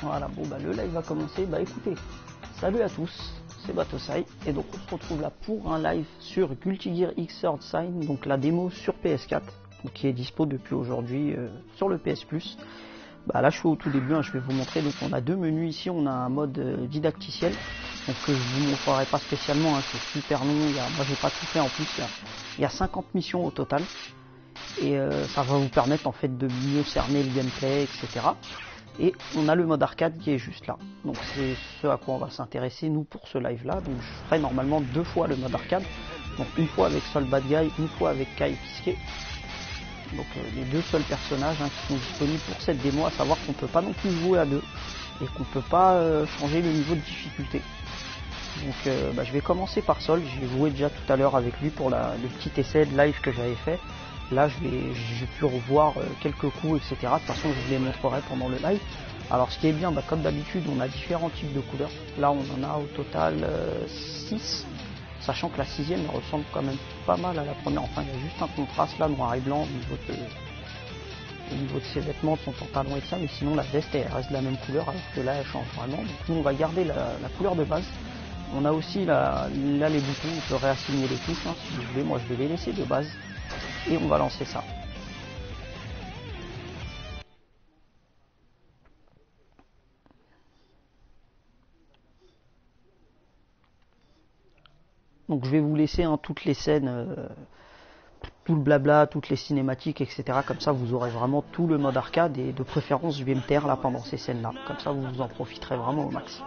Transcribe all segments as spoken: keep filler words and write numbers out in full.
Voilà, bon bah le live va commencer. Bah écoutez, salut à tous, c'est Batosai et donc on se retrouve là pour un live sur Guilty Gear Xrd Sign, donc la démo sur P S quatre, donc, qui est dispo depuis aujourd'hui euh, sur le P S Plus. Bah là je suis au tout début, hein, je vais vous montrer. Donc on a deux menus ici, on a un mode euh, didacticiel, donc que je vous montrerai pas spécialement, hein, c'est super long, il y a, moi j'ai pas tout fait en plus, il y a, il y a cinquante missions au total. Et euh, ça va vous permettre en fait de mieux cerner le gameplay, et cetera. Et on a le mode arcade qui est juste là. Donc c'est ce à quoi on va s'intéresser nous pour ce live là. Donc je ferai normalement deux fois le mode arcade. Donc une fois avec Sol Bad Guy, une fois avec Kai Pisquet. Donc euh, les deux seuls personnages hein, qui sont disponibles pour cette démo, à savoir qu'on peut pas non plus jouer à deux. Et qu'on peut pas euh, changer le niveau de difficulté. Donc euh, bah, je vais commencer par Sol. J'ai joué déjà tout à l'heure avec lui pour la, le petit essai de live que j'avais fait. Là, j'ai pu revoir euh, quelques coups, et cetera. De toute façon, je vous les montrerai pendant le live. Alors, ce qui est bien, bah, comme d'habitude, on a différents types de couleurs. Là, on en a au total euh, six, sachant que la sixième elle ressemble quand même pas mal à la première. Enfin, il y a juste un contraste là, noir et blanc, au niveau de, au niveau de ses vêtements, de son pantalon et de ça. Mais sinon, la veste, elle reste de la même couleur, alors que là, elle change vraiment. Donc, nous, on va garder la, la couleur de base. On a aussi la, là les boutons, on peut réassigner les touches, hein, si vous voulez. Moi, je vais les laisser de base. Et on va lancer ça. Donc je vais vous laisser hein, toutes les scènes, euh, tout le blabla, toutes les cinématiques, et cetera. Comme ça vous aurez vraiment tout le mode arcade et de préférence je vais me taire là pendant ces scènes là. Comme ça vous en profiterez vraiment au max.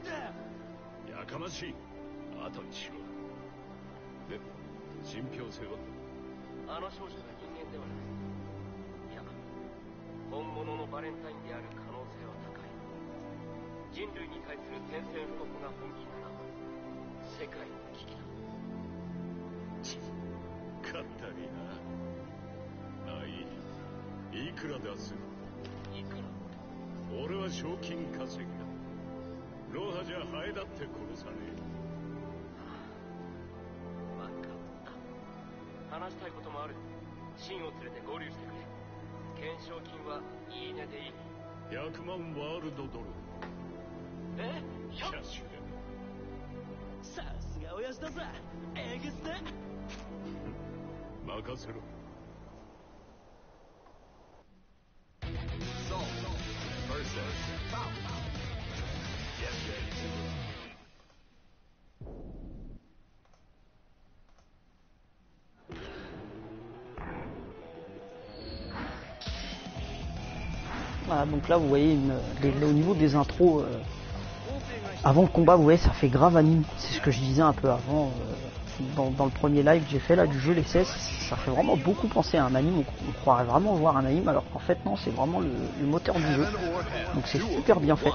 Voilà, donc là vous voyez une, les, au niveau des intros euh, avant le combat, vous voyez ça fait grave anime, c'est ce que je disais un peu avant euh, dans, dans le premier live que j'ai fait là du jeu, les seize, ça fait vraiment beaucoup penser à un anime, on, on croirait vraiment voir un anime alors qu'en fait non, c'est vraiment le, le moteur du jeu, donc c'est super bien fait.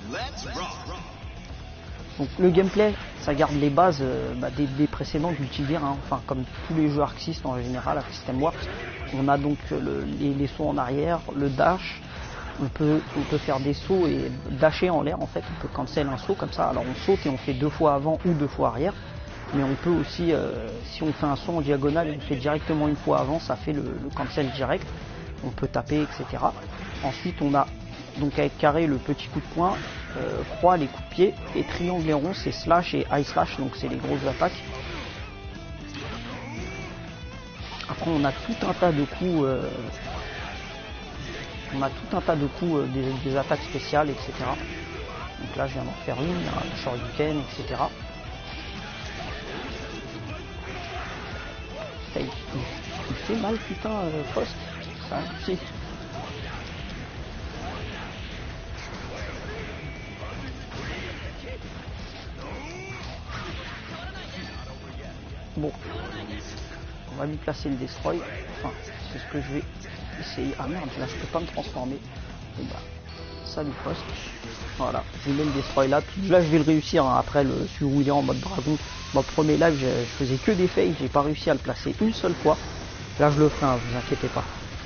Donc le gameplay, ça garde les bases euh, bah, des, des précédents Guilty Gear, hein, enfin comme tous les jeux Arc Sys en général, Arc System Works, on a donc le, les, les sauts en arrière, le dash. On peut, on peut faire des sauts et dasher en l'air en fait, on peut cancel un saut comme ça, alors on saute et on fait deux fois avant ou deux fois arrière, mais on peut aussi, euh, si on fait un saut en diagonale et on fait directement une fois avant, ça fait le, le cancel direct, on peut taper, et cetera. Ensuite on a donc avec carré le petit coup de poing, euh, croix les coups de pied, et triangle et rond c'est slash et high slash, donc c'est les grosses attaques. Après on a tout un tas de coups... Euh, On a tout un tas de coups, euh, des, des attaques spéciales, et cetera. Donc là, je viens d'en faire une, il y a un shuriken, et cetera. Putain, il, il, il fait mal, putain, euh, Faust. Ça, si. Bon. On va lui placer le destroy. Enfin, c'est ce que je vais... essayer. Ah merde, là je peux pas me transformer. Bon bah, salut Faust. Voilà, je mets le destroy là. Puis là je vais le réussir hein, après le surrouiller en mode dragon. Mon premier live, je, je faisais que des fakes, j'ai pas réussi à le placer une seule fois. Là je le ferai, hein, vous inquiétez pas.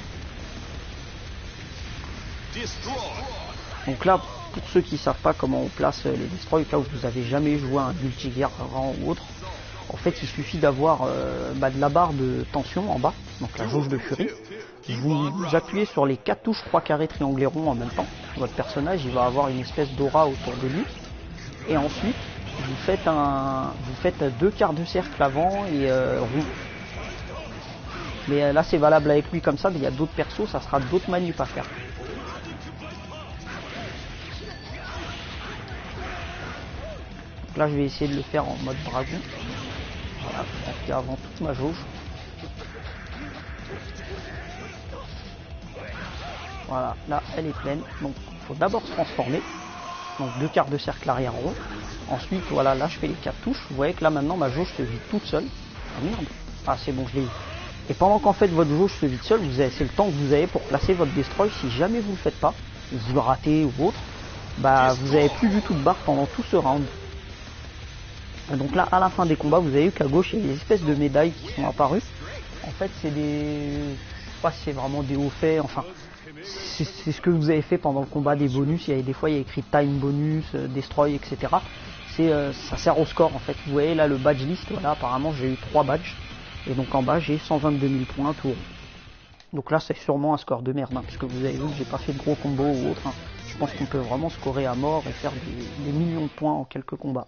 Donc là, pour ceux qui savent pas comment on place les destroys, là où vous avez jamais joué à un Guilty Gear rang ou autre, en fait il suffit d'avoir euh, bah, de la barre de tension en bas. donc la jauge de furie. Vous, vous appuyez sur les quatre touches croix carré triangle rond en même temps. Votre personnage il va avoir une espèce d'aura autour de lui. Et ensuite vous faites un, vous faites deux quarts de cercle avant et euh, rond. Mais euh, là c'est valable avec lui comme ça, mais il y a d'autres persos, ça sera d'autres manip à faire. Donc là je vais essayer de le faire en mode dragon. Voilà, je remplis avant toute ma jauge. Voilà, là elle est pleine. Donc il faut d'abord se transformer. Donc deux quarts de cercle arrière rond. Ensuite voilà, là je fais les quatre touches. Vous voyez que là maintenant ma jauge se vide toute seule. Ah merde. Ah c'est bon, je l'ai eu. Et pendant qu'en fait votre jauge se vide seule, c'est le temps que vous avez pour placer votre destroy. Si jamais vous le faites pas, vous le ratez ou autre, bah vous avez plus du tout de barre pendant tout ce round. Et donc là à la fin des combats, vous avez vu qu'à gauche il y a des espèces de médailles qui sont apparues. En fait c'est des... je sais pas si c'est vraiment des hauts faits, enfin c'est ce que vous avez fait pendant le combat, des bonus. Il y avait des fois il y a écrit time bonus, euh, destroy, et cetera. C'est euh, ça sert au score en fait. Vous voyez là le badge list, voilà apparemment j'ai eu trois badges. Et donc en bas j'ai cent vingt-deux mille points tout rond. Donc là c'est sûrement un score de merde, hein, puisque vous avez vu que j'ai pas fait de gros combos ou autre. Hein. Je pense qu'on peut vraiment scorer à mort et faire des, des millions de points en quelques combats.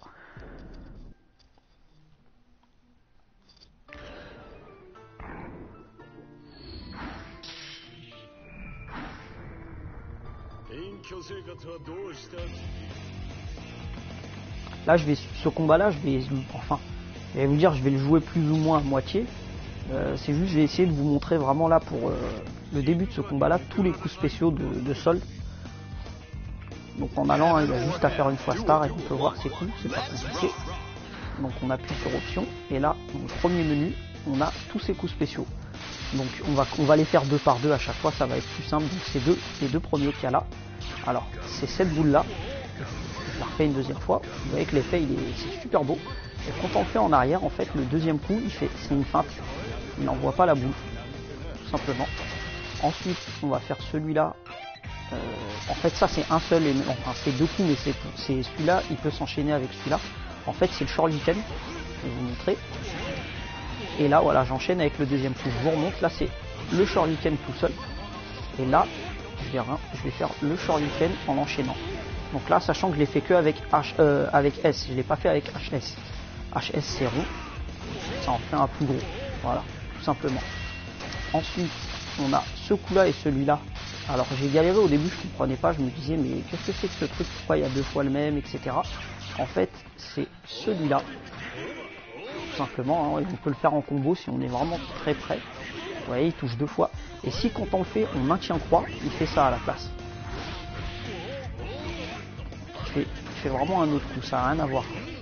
Là je vais, ce combat là je vais, enfin je vais vous dire je vais le jouer plus ou moins à moitié. Euh, c'est juste, je vais essayer de vous montrer vraiment là pour euh, le début de ce combat là tous les coups spéciaux de, de sol. Donc en allant, hein, il y a juste à faire une fois star et on peut voir ses coups, c'est pas compliqué. Donc on appuie sur option et là, dans le premier menu, on a tous ces coups spéciaux. Donc on va, on va les faire deux par deux à chaque fois, ça va être plus simple. Donc c'est deux, les deux premiers qu'il y a là. Alors c'est cette boule là, je la refais une deuxième fois. Vous voyez que l'effet il est, c'est super beau. Et quand on le fait en arrière, en fait le deuxième coup, il fait, c'est une feinte. Il n'envoie pas la boule, tout simplement. Ensuite, on va faire celui-là. Euh, en fait, ça c'est un seul, et, enfin c'est deux coups, mais c'est celui-là, il peut s'enchaîner avec celui-là. En fait, c'est le Shuriken, je vais vous montrer. Et là, voilà, j'enchaîne avec le deuxième coup. Je vous remonte, là c'est le Shuriken tout seul. Et là, je vais, je vais faire le Shuriken en enchaînant. Donc là, sachant que je l'ai fait que avec H, euh, avec S, je l'ai pas fait avec H S. H S c'est rond, ça en fait un plus gros. Voilà, tout simplement. Ensuite, on a ce coup-là et celui-là. Alors j'ai galéré au début, je comprenais pas, je me disais mais qu'est-ce que c'est que ce truc, pourquoi il y a deux fois le même, et cetera. En fait, c'est celui-là, tout simplement, hein, et on peut le faire en combo si on est vraiment très près. Vous voyez, il touche deux fois. Et si quand on le fait, on maintient croix, il fait ça à la place. Il fait, il fait vraiment un autre coup, ça n'a rien à voir.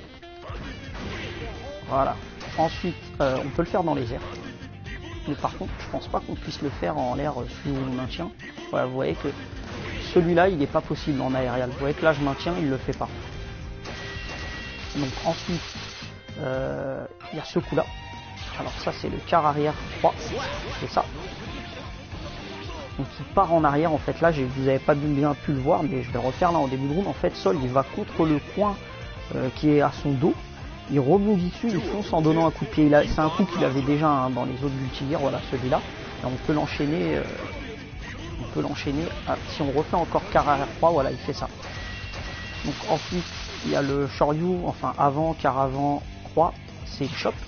Voilà. Ensuite, euh, on peut le faire dans les airs. Mais par contre, je pense pas qu'on puisse le faire en l'air euh, si on maintient. Voilà, vous voyez que celui-là, il n'est pas possible en aérial. Vous voyez que là, je maintiens, il le fait pas. Donc ensuite, euh, il y a ce coup-là. Alors ça, c'est le quart arrière trois. C'est ça. Donc il part en arrière. En fait, là, vous n'avez pas bien pu le voir, mais je vais le refaire là en début de round. En fait, Sol, il va contre le coin euh, qui est à son dos. Il rebondit dessus, il fonce en donnant un coup de pied. C'est un coup qu'il avait déjà hein, dans les autres Guilty Gear, voilà celui-là. Et on peut l'enchaîner, euh, on peut l'enchaîner. Ah, si on refait encore quart arrière trois, voilà, il fait ça. Donc ensuite, il y a le Shoryu, enfin avant, quart avant trois, c'est le chop.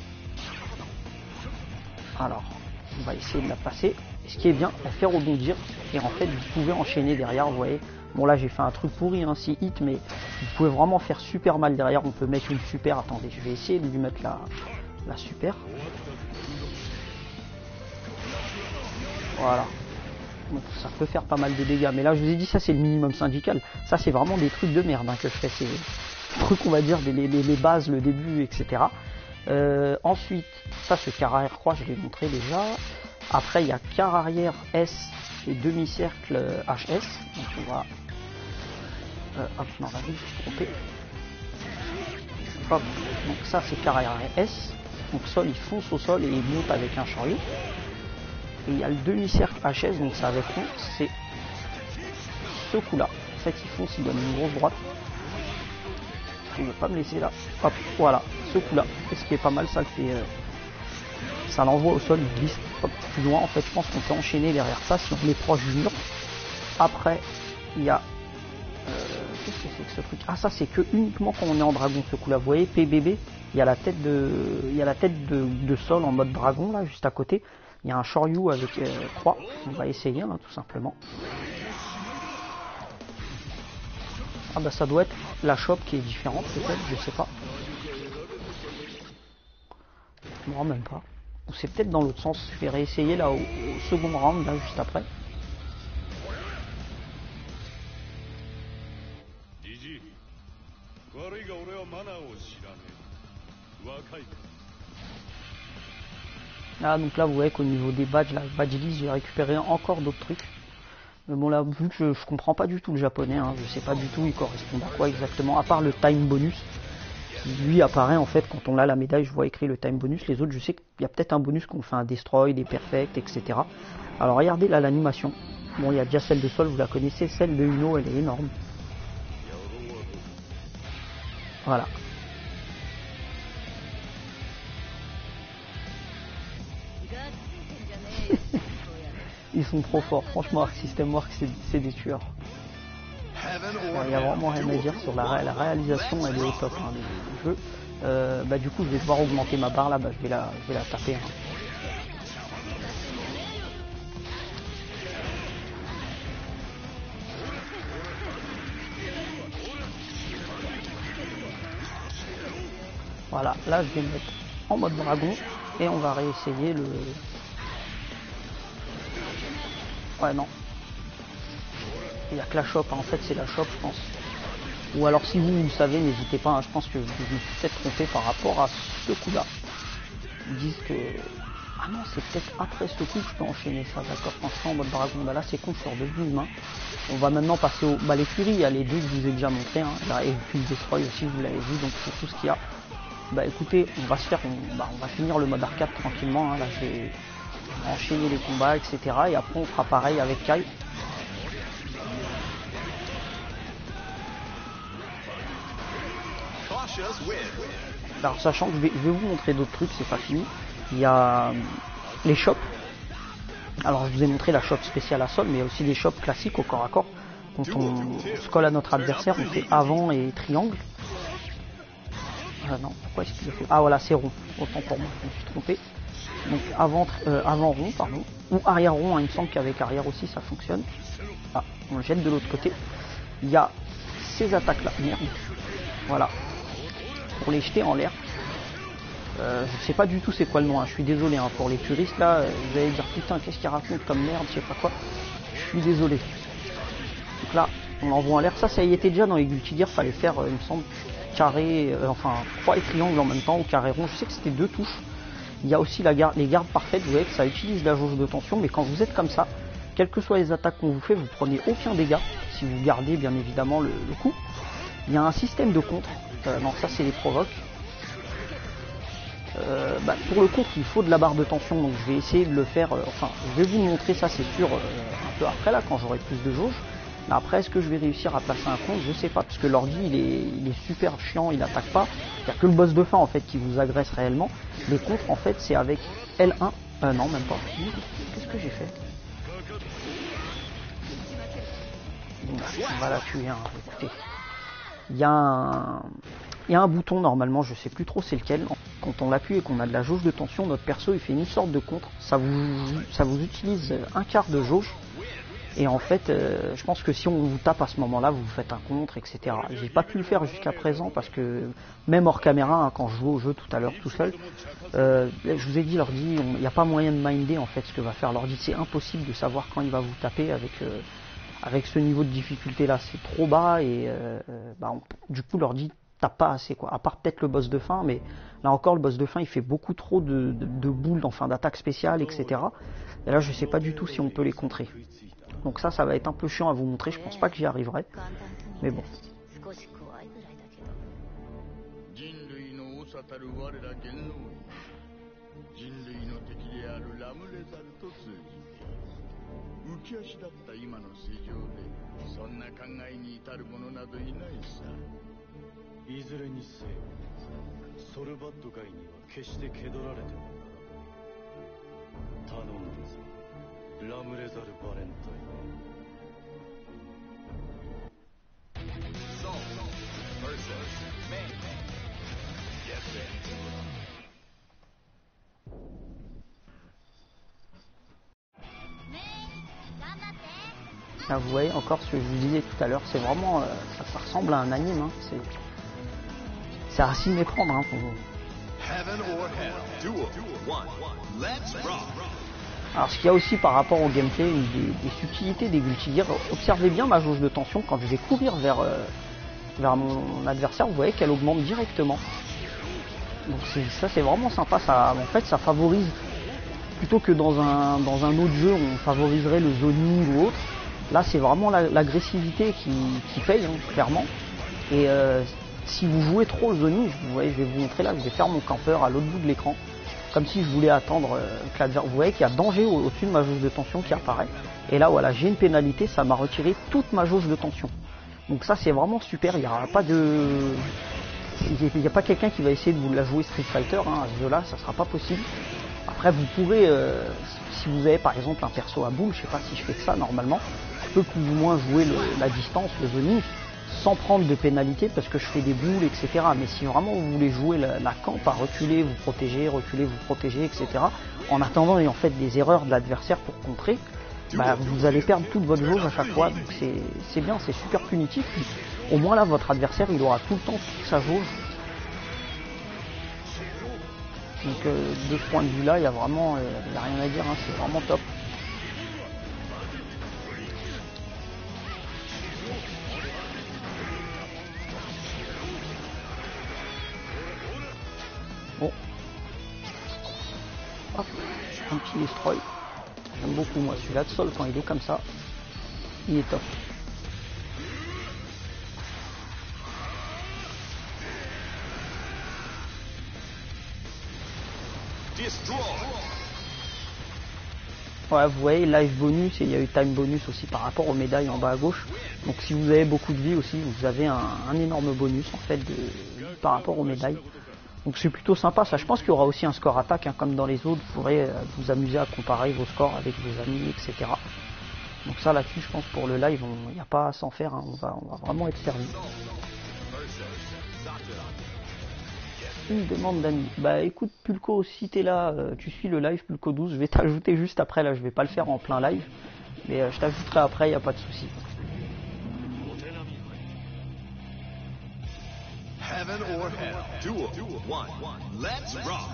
Alors, on va essayer de la passer. Et ce qui est bien, elle fait rebondir. Et en fait, vous pouvez enchaîner derrière, vous voyez. Bon là j'ai fait un truc pourri, hein, six hits, mais vous pouvez vraiment faire super mal derrière. On peut mettre une super, attendez, je vais essayer de lui mettre la, la super. Voilà. Donc ça peut faire pas mal de dégâts, mais là je vous ai dit ça c'est le minimum syndical. Ça c'est vraiment des trucs de merde hein, que je fais, c'est des trucs on va dire, des, les, les bases, le début, et cetera. Euh, ensuite, ça ce quart arrière croix, je l'ai montré déjà. Après il y a quart arrière S et demi-cercle H S. Donc on va... Euh, hop, non, là, je me suis trompé. Hop, donc ça c'est quart arrière S. Donc Sol il fonce au sol et il monte avec un Shoryu. Et il y a le demi-cercle H S, donc ça avec nous, c'est ce coup-là. En fait, il fonce, il donne une grosse droite. Il ne veut pas me laisser là. Hop, voilà, ce coup-là. Et ce qui est pas mal, ça le fait, euh, ça l'envoie au sol, il glisse hop, plus loin. En fait, je pense qu'on peut enchaîner derrière ça si on est proche du mur. Après, il y a... Euh, Qu'est-ce que c'est que ce truc? Ah, ça, c'est que uniquement quand on est en dragon, ce coup-là. Vous voyez, P B B, il y a la tête de, il y a la tête de, de sol en mode dragon, là, juste à côté. Il y a un Shoryu avec euh, trois. On va essayer, hein, tout simplement. Ah bah ça doit être la chope qui est différente, peut-être, je sais pas. Non, même pas. Ou c'est peut-être dans l'autre sens. Je vais réessayer là au, au second round, là, juste après. Ah, donc là, vous voyez qu'au niveau des badges, la badge list, j'ai récupéré encore d'autres trucs. Mais bon, là, vu que je, je comprends pas du tout le japonais, hein, je sais pas du tout il correspond à quoi exactement, à part le time bonus. Lui apparaît en fait quand on a la médaille, je vois écrit le time bonus. Les autres, je sais qu'il y a peut-être un bonus qu'on fait un destroy, des perfect, et cetera. Alors regardez là l'animation. Bon, il y a déjà celle de Sol, vous la connaissez, celle de Uno, elle est énorme. Voilà. Ils sont trop forts, franchement, Arc System Works, c'est des tueurs. Il y a vraiment rien à dire sur la, la réalisation, elle est au top hein, du, du jeu. Euh, bah, du coup, je vais devoir augmenter ma barre là, bah, je, vais la, je vais la taper. Hein. Voilà, là je vais me mettre en mode dragon et on va réessayer le... Ouais, non. Il n'y a que la chope, hein. En fait c'est la chope, je pense. Ou alors si vous, vous savez, n'hésitez pas, hein. Je pense que je me suis peut-être trompé par rapport à ce coup-là. Ils disent que... Ah non, c'est peut-être après ce coup que je peux enchaîner ça, d'accord, quand je suis en mode dragon. Bah là c'est con, je suis hors de douze mains. On va maintenant passer au... Bah les furies, il y a les deux que je vous ai déjà montré, hein. Là, et puis le destroy aussi, vous l'avez vu, donc c'est tout ce qu'il y a. Bah écoutez, on va se faire, on, bah, on va finir le mode arcade tranquillement, hein. Là je vais enchaîner les combats, et cetera. Et après on fera pareil avec Kai. Alors sachant que je vais, je vais vous montrer d'autres trucs, c'est pas fini. Il y a les shops. Alors je vous ai montré la shop spéciale à sol, mais il y a aussi des shops classiques au corps à corps. Quand on se colle à notre adversaire, on fait avant et triangle. Ah non, pourquoi est-ce qu'il le fait? Ah voilà, c'est rond. Autant pour moi, je me suis trompé. Donc avant, euh, avant rond, pardon. Ou arrière rond, hein, il me semble qu'avec arrière aussi ça fonctionne. Ah, on le jette de l'autre côté. Il y a ces attaques là. Merde. Voilà. Pour les jeter en l'air. Euh, je sais pas du tout c'est quoi le nom, hein. Je suis désolé hein. Pour les puristes là, euh, vous allez dire putain qu'est-ce qu'il raconte comme merde, je sais pas quoi. Je suis désolé. Donc là, on l'envoie en l'air. Ça, ça y était déjà dans les Guilty Gear, fallait faire, euh, il me semble, carré, euh, enfin croix et triangle en même temps, ou carré rond. Je sais que c'était deux touches. Il y a aussi la garde, les gardes parfaites, vous voyez que ça utilise la jauge de tension, mais quand vous êtes comme ça, quelles que soient les attaques qu'on vous fait, vous prenez aucun dégât, si vous gardez bien évidemment le, le coup. Il y a un système de contre, euh, non ça c'est les provoques. Euh, bah, pour le contre il faut de la barre de tension, donc je vais essayer de le faire, euh, enfin je vais vous montrer ça c'est sûr euh, un peu après là quand j'aurai plus de jauge. Mais après est-ce que je vais réussir à placer un contre, je sais pas, parce que l'ordi il est, il est super chiant, il attaque pas, il n'y a que le boss de fin en fait qui vous agresse réellement. Les contres en fait c'est avec L un, euh, non même pas, qu'est-ce que j'ai fait? Bon, on va la tuer, hein. Écoutez. Il y a un... Il y a un bouton normalement, je sais plus trop c'est lequel. Quand on l'appuie et qu'on a de la jauge de tension, notre perso il fait une sorte de contre. Ça vous, ça vous utilise un quart de jauge. Et en fait, euh, je pense que si on vous tape à ce moment-là, vous faites un contre, et cetera. J'ai pas pu le faire jusqu'à présent parce que même hors caméra, hein, quand je jouais au jeu tout à l'heure tout seul, euh, je vous ai dit l'ordi, il n'y a pas moyen de minder en fait ce que va faire l'ordi. C'est impossible de savoir quand il va vous taper avec. Euh, avec ce niveau de difficulté là, c'est trop bas et euh, bah, on, du coup l'ordi tape pas assez quoi, à part peut-être le boss de fin, mais là encore le boss de fin il fait beaucoup trop de, de, de boules, enfin d'attaques spéciales, et cetera. Et là je sais pas du tout si on peut les contrer. Donc ça, ça va être un peu chiant à vous montrer, je pense pas que j'y arriverai, mais bon. Là, vous voyez encore ce que je vous disais tout à l'heure, c'est vraiment, euh, ça, ça ressemble à un anime, hein. C'est à s'y méprendre. Hein, pour... Alors ce qu'il y a aussi par rapport au gameplay, des, des subtilités des Guilty Gear, observez bien ma jauge de tension, quand je vais courir vers, euh, vers mon adversaire, vous voyez qu'elle augmente directement. Donc ça c'est vraiment sympa, ça, en fait ça favorise, plutôt que dans un, dans un autre jeu on favoriserait le zoning ou autre. Là, c'est vraiment l'agressivité qui, qui paye, hein, clairement. Et euh, si vous jouez trop le zoning, vous voyez, je vais vous montrer là, je vais faire mon campeur à l'autre bout de l'écran, comme si je voulais attendre euh, que l'adversaire. Vous voyez qu'il y a danger au- au-dessus de ma jauge de tension qui apparaît. Et là, voilà, j'ai une pénalité, ça m'a retiré toute ma jauge de tension. Donc ça, c'est vraiment super. Il n'y aura pas de, il n'y a pas quelqu'un qui va essayer de vous la jouer Street Fighter. Hein, à ce jeu-là, ça sera pas possible. Après, vous pourrez, euh, si vous avez par exemple un perso à boule, je sais pas si je fais ça normalement, je peux plus ou moins jouer le, la distance, le zoning, sans prendre de pénalité parce que je fais des boules, et cetera. Mais si vraiment vous voulez jouer la, la camp à reculer, vous protéger, reculer, vous protéger, et cetera, en attendant et en fait des erreurs de l'adversaire pour contrer, bah, vous allez perdre toute votre jauge à chaque fois. Donc c'est bien, c'est super punitif. Au moins là, votre adversaire, il aura tout le temps toute sa jauge. Donc euh, de ce point de vue là, il n'y a vraiment euh, y a rien à dire, hein, c'est vraiment top. Bon. Hop, un petit destroy. J'aime beaucoup moi celui-là de sol quand il est comme ça. Il est top. Ouais, vous voyez, live bonus et il y a eu time bonus aussi par rapport aux médailles en bas à gauche. Donc si vous avez beaucoup de vie aussi, vous avez un, un énorme bonus en fait de, par rapport aux médailles. Donc c'est plutôt sympa ça. Je pense qu'il y aura aussi un score attaque, hein, comme dans les autres. Vous pourrez euh, vous amuser à comparer vos scores avec vos amis, et cetera. Donc ça là-dessus, je pense pour le live, il n'y a pas à s'en faire. Hein. On, va, on va vraiment être servi. Une demande d'amis. Bah écoute Pulco, si t'es là, euh, tu suis le live Pulco douze, je vais t'ajouter juste après, là je vais pas le faire en plein live, mais euh, je t'ajouterai après, y a pas de souci. Heaven or hell, duel, one, let's rock.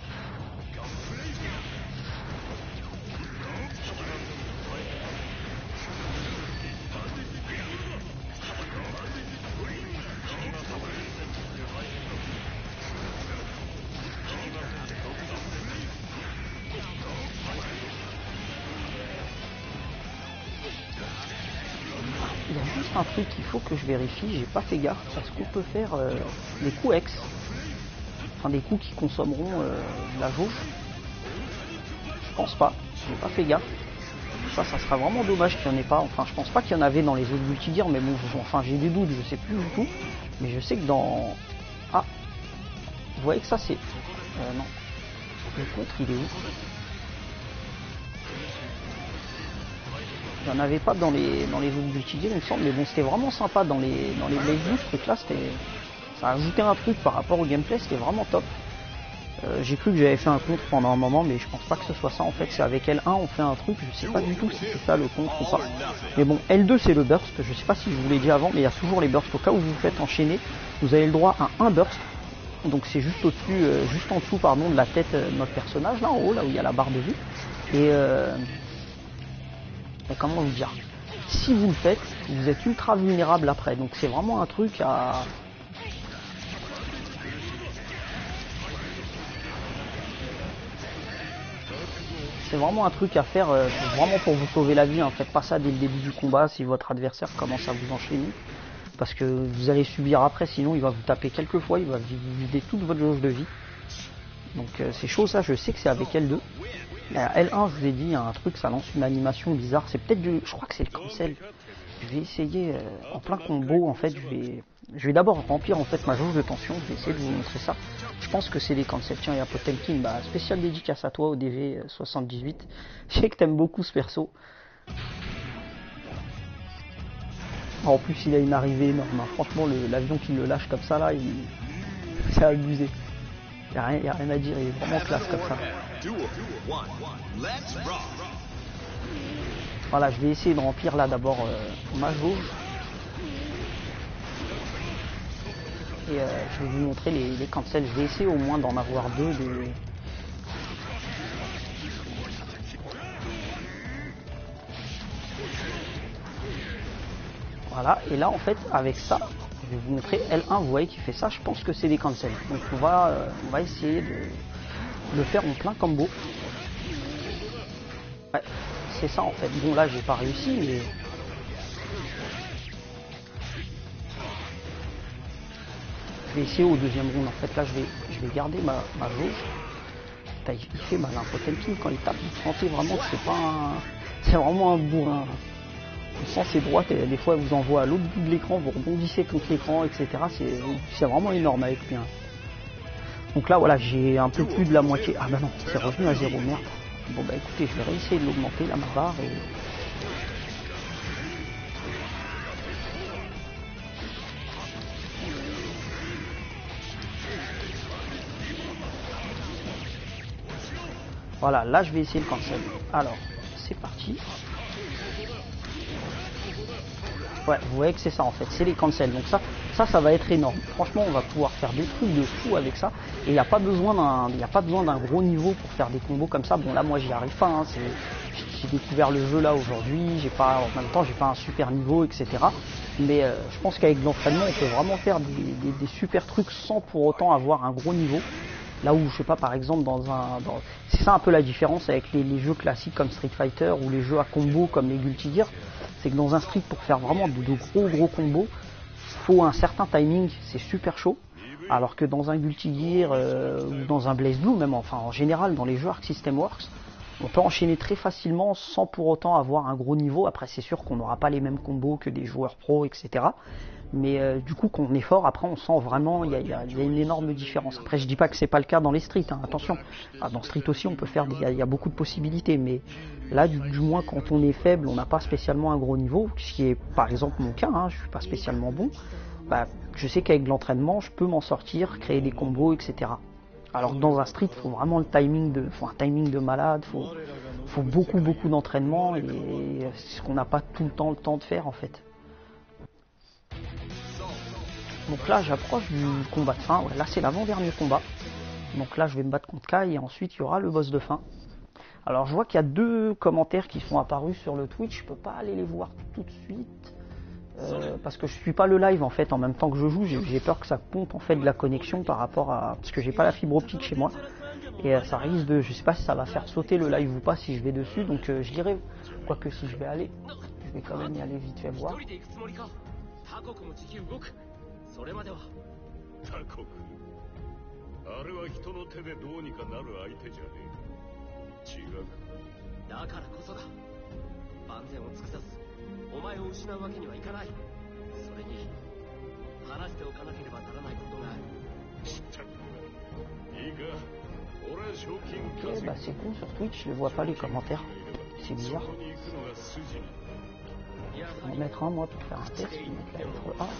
Il y a juste un truc qu'il faut que je vérifie, j'ai pas fait gaffe, parce qu'on peut faire euh, des coups X, enfin des coups qui consommeront euh, de la jauge. Je pense pas, j'ai pas fait gaffe. Ça, ça sera vraiment dommage qu'il n'y en ait pas. Enfin, je pense pas qu'il y en avait dans les autres Guilty Gear, mais bon, enfin j'ai des doutes, je sais plus du tout. Mais je sais que dans... Ah, vous voyez que ça c'est... Euh, non. Le contre, il est où? Il n'y en avait pas dans les dans les autres Guilty Gear, il me semble, mais bon, c'était vraiment sympa dans les dans les Blaze Blue, ce truc-là, c'était... Ça a ajouté un truc par rapport au gameplay, c'était vraiment top. Euh, j'ai cru que j'avais fait un contre pendant un moment, mais je pense pas que ce soit ça. En fait, c'est avec L un on fait un truc, je sais pas du tout si c'est ça le contre ou pas. Mais bon, L deux c'est le burst, je sais pas si je vous l'ai dit avant, mais il y a toujours les bursts. Au cas où vous vous faites enchaîner, vous avez le droit à un burst. Donc c'est juste au-dessus, euh, juste en dessous pardon de la tête de notre personnage, là en haut, là où il y a la barre de vue. Et, euh, et comment vous dire, si vous le faites, vous êtes ultra vulnérable après. Donc c'est vraiment un truc à... C'est vraiment un truc à faire, euh, vraiment pour vous sauver la vie. Hein. Faites pas ça dès le début du combat si votre adversaire commence à vous enchaîner. Parce que vous allez subir après, sinon il va vous taper quelques fois, il va vous vider toute votre jauge de vie. Donc euh, c'est chaud ça, je sais que c'est avec L deux. À L un, je vous ai dit, il y a un truc, ça lance une animation bizarre. C'est peut-être du... Je crois que c'est le cancel. Je vais essayer, euh, en plein combo, en fait, je vais, Je vais d'abord remplir en fait ma jauge de tension, je vais essayer de vous montrer ça. Je pense que c'est des cancels. Tiens, il y a Potemkin, bah, spécial dédicace à toi au D V soixante-dix-huit. Je sais que t'aimes beaucoup ce perso. En plus, il a une arrivée énorme. Hein. Franchement, l'avion qui le lâche comme ça, là, il... c'est abusé. Il n'y a, a rien à dire, il est vraiment classe comme ça. Voilà, je vais essayer de remplir là d'abord euh, ma jauge. Et euh, je vais vous montrer les, les cancels. Je vais essayer au moins d'en avoir deux. Des... Voilà, et là en fait avec ça, je vais vous montrer L un, vous voyez qui fait ça, je pense que c'est des cancels. Donc on va, euh, on va essayer de le faire en plein combo. Ouais, c'est ça en fait. Bon là j'ai pas réussi mais... Je vais essayer au deuxième round en fait, là je vais, je vais garder ma, ma jauge. Putain, il, il fait mal un Potemkin quand il tape, vous sentez vraiment que c'est pas un... C'est vraiment un bourrin. On sent ses droites et des fois elle vous envoie à l'autre bout de l'écran, vous rebondissez contre l'écran, et cetera. C'est vraiment énorme avec lui. Hein. Donc là voilà, j'ai un peu plus de la moitié. Ah bah non, c'est revenu à zéro, merde. Bon bah écoutez, je vais réessayer de l'augmenter là ma barre et... Voilà, là je vais essayer le cancel. Alors, c'est parti. Ouais, vous voyez que c'est ça en fait, c'est les cancels. Donc ça, ça, ça va être énorme. Franchement, on va pouvoir faire des trucs de fou avec ça. Et il n'y a pas besoin d'un, il n'y a pas besoin d'un gros niveau pour faire des combos comme ça. Bon là, moi, j'y arrive pas. Hein. J'ai découvert le jeu là aujourd'hui. J'ai pas, en même temps, j'ai pas un super niveau, et cetera. Mais euh, je pense qu'avec l'entraînement, on peut vraiment faire des, des, des super trucs sans pour autant avoir un gros niveau. Là où, je sais pas, par exemple, dans un... Dans... C'est ça un peu la différence avec les, les jeux classiques comme Street Fighter ou les jeux à combo comme les Guilty Gear. C'est que dans un Street, pour faire vraiment de, de gros gros combos, faut un certain timing, c'est super chaud. Alors que dans un Guilty Gear euh, ou dans un BlazBlue, même enfin en général dans les jeux Arc System Works, on peut enchaîner très facilement sans pour autant avoir un gros niveau. Après, c'est sûr qu'on n'aura pas les mêmes combos que des joueurs pros, et cetera. Mais euh, du coup, quand on est fort, après, on sent vraiment il y, y, y a une énorme différence. Après, je dis pas que c'est pas le cas dans les streets, hein, attention. Ah, dans street aussi, on peut faire, il y, y a beaucoup de possibilités, mais là, du, du moins, quand on est faible, on n'a pas spécialement un gros niveau, ce qui est, par exemple, mon cas. Hein, je suis pas spécialement bon. Bah, je sais qu'avec l'entraînement, je peux m'en sortir, créer des combos, et cetera. Alors que dans un street, il faut vraiment le timing de, faut un timing de malade, faut, faut beaucoup, beaucoup d'entraînement, et c'est ce qu'on n'a pas tout le temps le temps de faire en fait. Donc là, j'approche du combat de fin. Ouais, là, c'est l'avant-dernier combat. Donc là, je vais me battre contre Kai et ensuite, il y aura le boss de fin. Alors, je vois qu'il y a deux commentaires qui sont apparus sur le Twitch. Je peux pas aller les voir tout de suite euh, parce que je suis pas le live en fait en même temps que je joue. J'ai peur que ça pompe en fait de la connexion par rapport à parce que j'ai pas la fibre optique chez moi et euh, ça risque de, je sais pas si ça va faire sauter le live ou pas si je vais dessus. Donc euh, je dirais quoique si je vais aller, je vais quand même y aller vite fait voir. それまでは他国あれは人の手でどうにかなる相手じゃねえ違うだからこそだ万全を尽くさずお前を失うわけにはいかないそれに話しておかなければならないことがある知ったいいか俺は賞金稼ぐ bah c'est con sur Twitch je ne vois pas les commentaires c'est bizarre je vais en mettre un moi pour faire un test je vais mettre la lettre A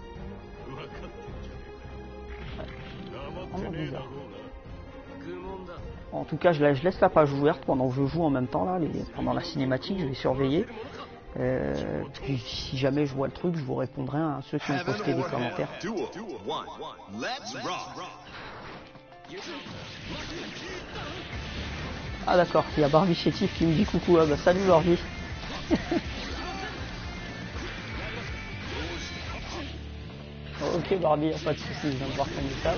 En tout cas, je laisse la page ouverte pendant que je joue en même temps là, les, pendant la cinématique, je vais surveiller. Euh, puis si jamais je vois le truc, je vous répondrai à ceux qui ont posté des commentaires. Ah d'accord, il y a Barbie Chétif qui me dit coucou. Ah bah salut Barbie. Ok Barbie, y'a pas de soucis, je viens de voir ton message.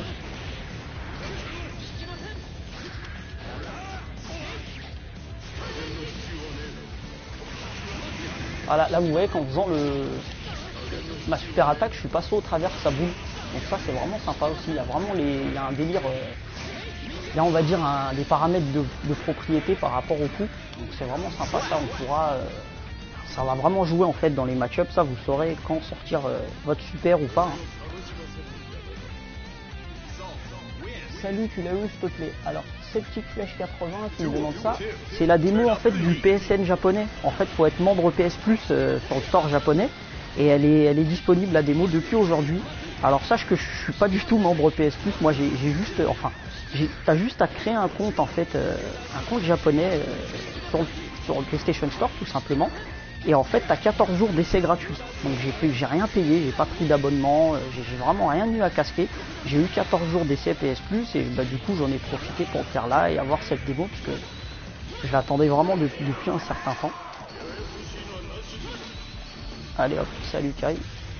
Voilà, là vous voyez qu'en faisant le ma super attaque, je suis passé au travers de sa boule. Donc ça c'est vraiment sympa aussi. Il y a vraiment les, il y a un délire, euh... là on va dire un, des paramètres de, de propriété par rapport au coup. Donc c'est vraiment sympa, ça on pourra, euh... ça va vraiment jouer en fait dans les match-ups. Ça vous saurez quand sortir euh, votre super ou pas. Hein. salut, tu l'as où s'il te plaît? Alors, cette petite flèche quatre-vingts qui me demande ça, c'est la démo en fait du P S N japonais. En fait, faut être membre P S Plus euh, sur le store japonais et elle est, elle est disponible la démo depuis aujourd'hui. Alors sache que je suis pas du tout membre P S Plus, moi j'ai juste, euh, enfin, t'as juste à créer un compte en fait, euh, un compte japonais euh, sur, le, sur le PlayStation Store tout simplement. Et en fait, tu as quatorze jours d'essai gratuit. Donc j'ai rien payé, j'ai pas pris d'abonnement, euh, j'ai vraiment rien eu à casquer. J'ai eu quatorze jours d'essai P S Plus et bah, du coup j'en ai profité pour le faire là et avoir cette démo parce que je l'attendais vraiment depuis, depuis un certain temps. Allez hop, salut Kai.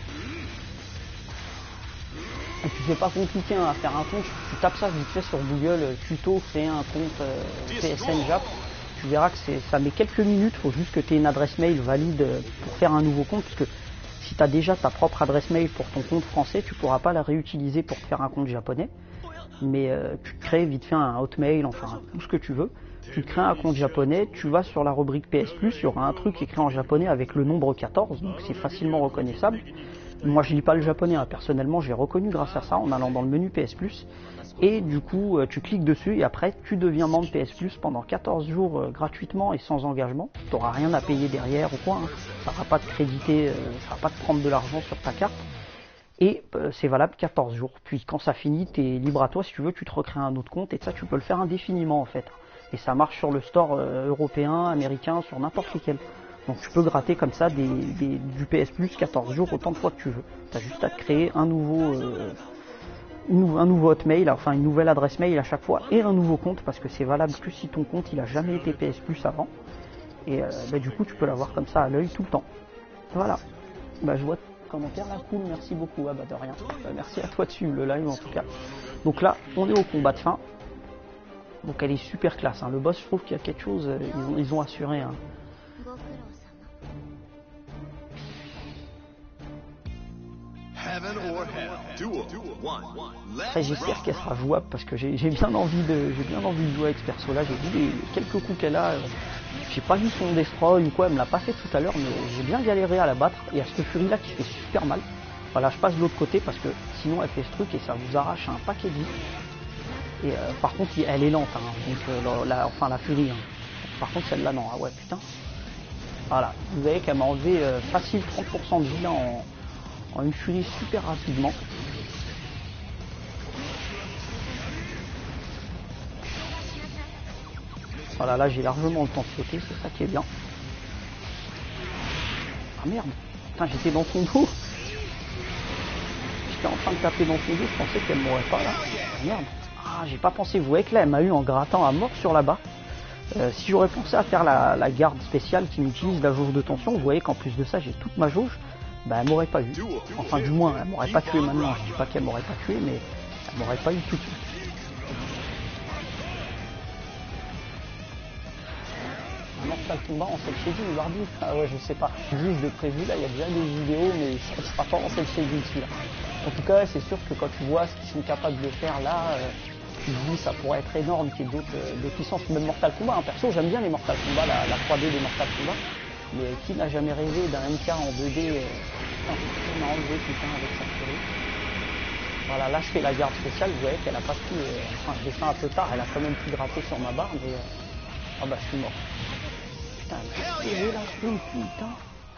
Et puis c'est pas compliqué hein, à faire un compte, tu tapes ça vite fait sur Google, tuto, créer un compte euh, P S N Jap. Tu verras que ça met quelques minutes, il faut juste que tu aies une adresse mail valide pour faire un nouveau compte, parce que si tu as déjà ta propre adresse mail pour ton compte français, tu ne pourras pas la réutiliser pour faire un compte japonais. Mais euh, tu crées vite fait un Hotmail, enfin tout ce que tu veux. Tu crées un compte japonais, tu vas sur la rubrique P S Plus, il y aura un truc écrit en japonais avec le nombre quatorze, donc c'est facilement reconnaissable. Moi je lis pas le japonais, hein. Personnellement j'ai reconnu grâce à ça en allant dans le menu P S Plus. Et du coup tu cliques dessus et après tu deviens membre P S Plus pendant quatorze jours euh, gratuitement et sans engagement. Tu n'auras rien à payer derrière ou quoi, hein. Ça ne va pas te créditer, euh, ça va pas te prendre de l'argent sur ta carte. Et euh, c'est valable quatorze jours. Puis quand ça finit, tu es libre à toi, si tu veux, tu te recrées un autre compte et ça tu peux le faire indéfiniment en fait. Et ça marche sur le store euh, européen, américain, sur n'importe lequel. Donc tu peux gratter comme ça des, des, du P S Plus quatorze jours autant de fois que tu veux. Tu as juste à te créer un nouveau, euh, un nouveau hotmail, enfin une nouvelle adresse mail à chaque fois et un nouveau compte parce que c'est valable que si ton compte il a jamais été P S Plus avant. Et euh, bah, du coup tu peux l'avoir comme ça à l'œil tout le temps. Voilà. Bah, je vois commentaire là, cool, merci beaucoup. Ah bah de rien. Bah, merci à toi de suivre le live en tout cas. Donc là on est au combat de fin. Donc elle est super classe. Hein. Le boss, je trouve qu'il y a quelque chose, euh, ils, ont, ils ont assuré. Hein. Après j'espère qu'elle sera jouable parce que j'ai bien envie de j'ai bien envie de jouer avec ce perso là. J'ai vu les, les quelques coups qu'elle a. Euh, j'ai pas vu son destroy ou quoi, elle me l'a pas fait tout à l'heure, mais j'ai bien galéré à la battre. Et à ce furie là qui fait super mal. Voilà, je passe de l'autre côté parce que sinon elle fait ce truc et ça vous arrache un paquet de vie. Et euh, par contre elle est lente, hein, donc euh, la, enfin la furie. Hein. Par contre celle-là non, ah ouais putain. Voilà, vous voyez qu'elle m'a enlevé euh, facile trente pour cent de vie là en, en une furie super rapidement. Voilà, là j'ai largement le temps de sauter, c'est ça qui est bien. Ah merde, putain j'étais dans son dos. J'étais en train de taper dans son dos, je pensais qu'elle m'aurait pas là. Ah, merde. Ah, j'ai pas pensé, vous voyez que là elle m'a eu en grattant à mort sur la barre. Euh, si j'aurais pensé à faire la, la garde spéciale qui m'utilise la jauge de tension, vous voyez qu'en plus de ça j'ai toute ma jauge, bah elle m'aurait pas eu. Enfin du moins, elle m'aurait pas tué maintenant, je dis pas qu'elle m'aurait pas tué, mais elle m'aurait pas eu tout de suite. Un Mortal Kombat en cel shading mardi. Ah ouais je sais pas. Juste de prévu là, il y a déjà des vidéos, mais ça sera pas en cel shading celui-là. En tout cas c'est sûr que quand tu vois ce qu'ils sont capables de faire là, euh, tu te dis ça pourrait être énorme qu'il y ait d'autres euh, puissances, même Mortal Kombat. Hein. Perso j'aime bien les Mortal Kombat, la, la trois D des Mortal Kombat. Mais qui n'a jamais rêvé d'un M K en deux D euh... on m'a enlevé putain avec sa furie. Voilà, là je fais la garde spéciale, vous voyez qu'elle a pas pu. Euh... Enfin je l'ai fait un peu tard, elle a quand même pu gratter sur ma barre, mais. Euh... Ah bah je suis mort. Putain, elle est là, putain.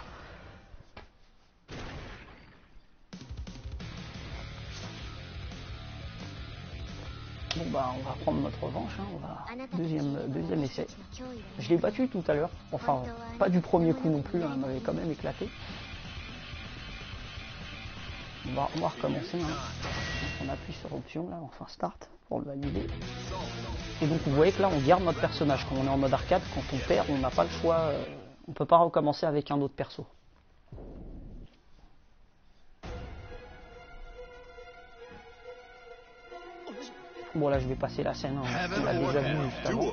Bon bah on va prendre notre revanche, hein. On va deuxième, deuxième essai. Je l'ai battu tout à l'heure, enfin pas du premier coup non plus, hein. Elle m'avait quand même éclaté. On va, on va recommencer, hein. On appuie sur option là, enfin start pour le valider. Et donc vous voyez que là on garde notre personnage, quand on est en mode arcade, quand on perd on n'a pas le choix, euh, on peut pas recommencer avec un autre perso. Bon là je vais passer la scène, hein. On l'a déjà vu juste avant.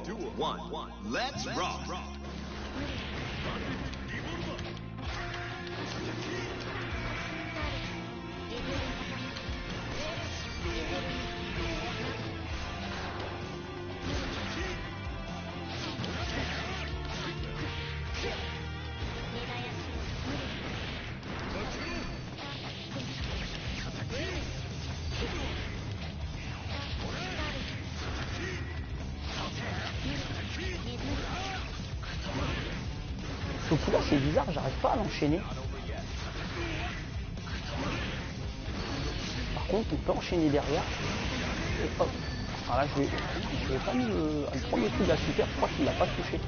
ce coup là c'est bizarre, j'arrive pas à l'enchaîner. Par contre on peut enchaîner derrière. Et hop. Alors là je vais, je vais pas mis le, le premier coup de la super, je crois qu'il l'a pas touché.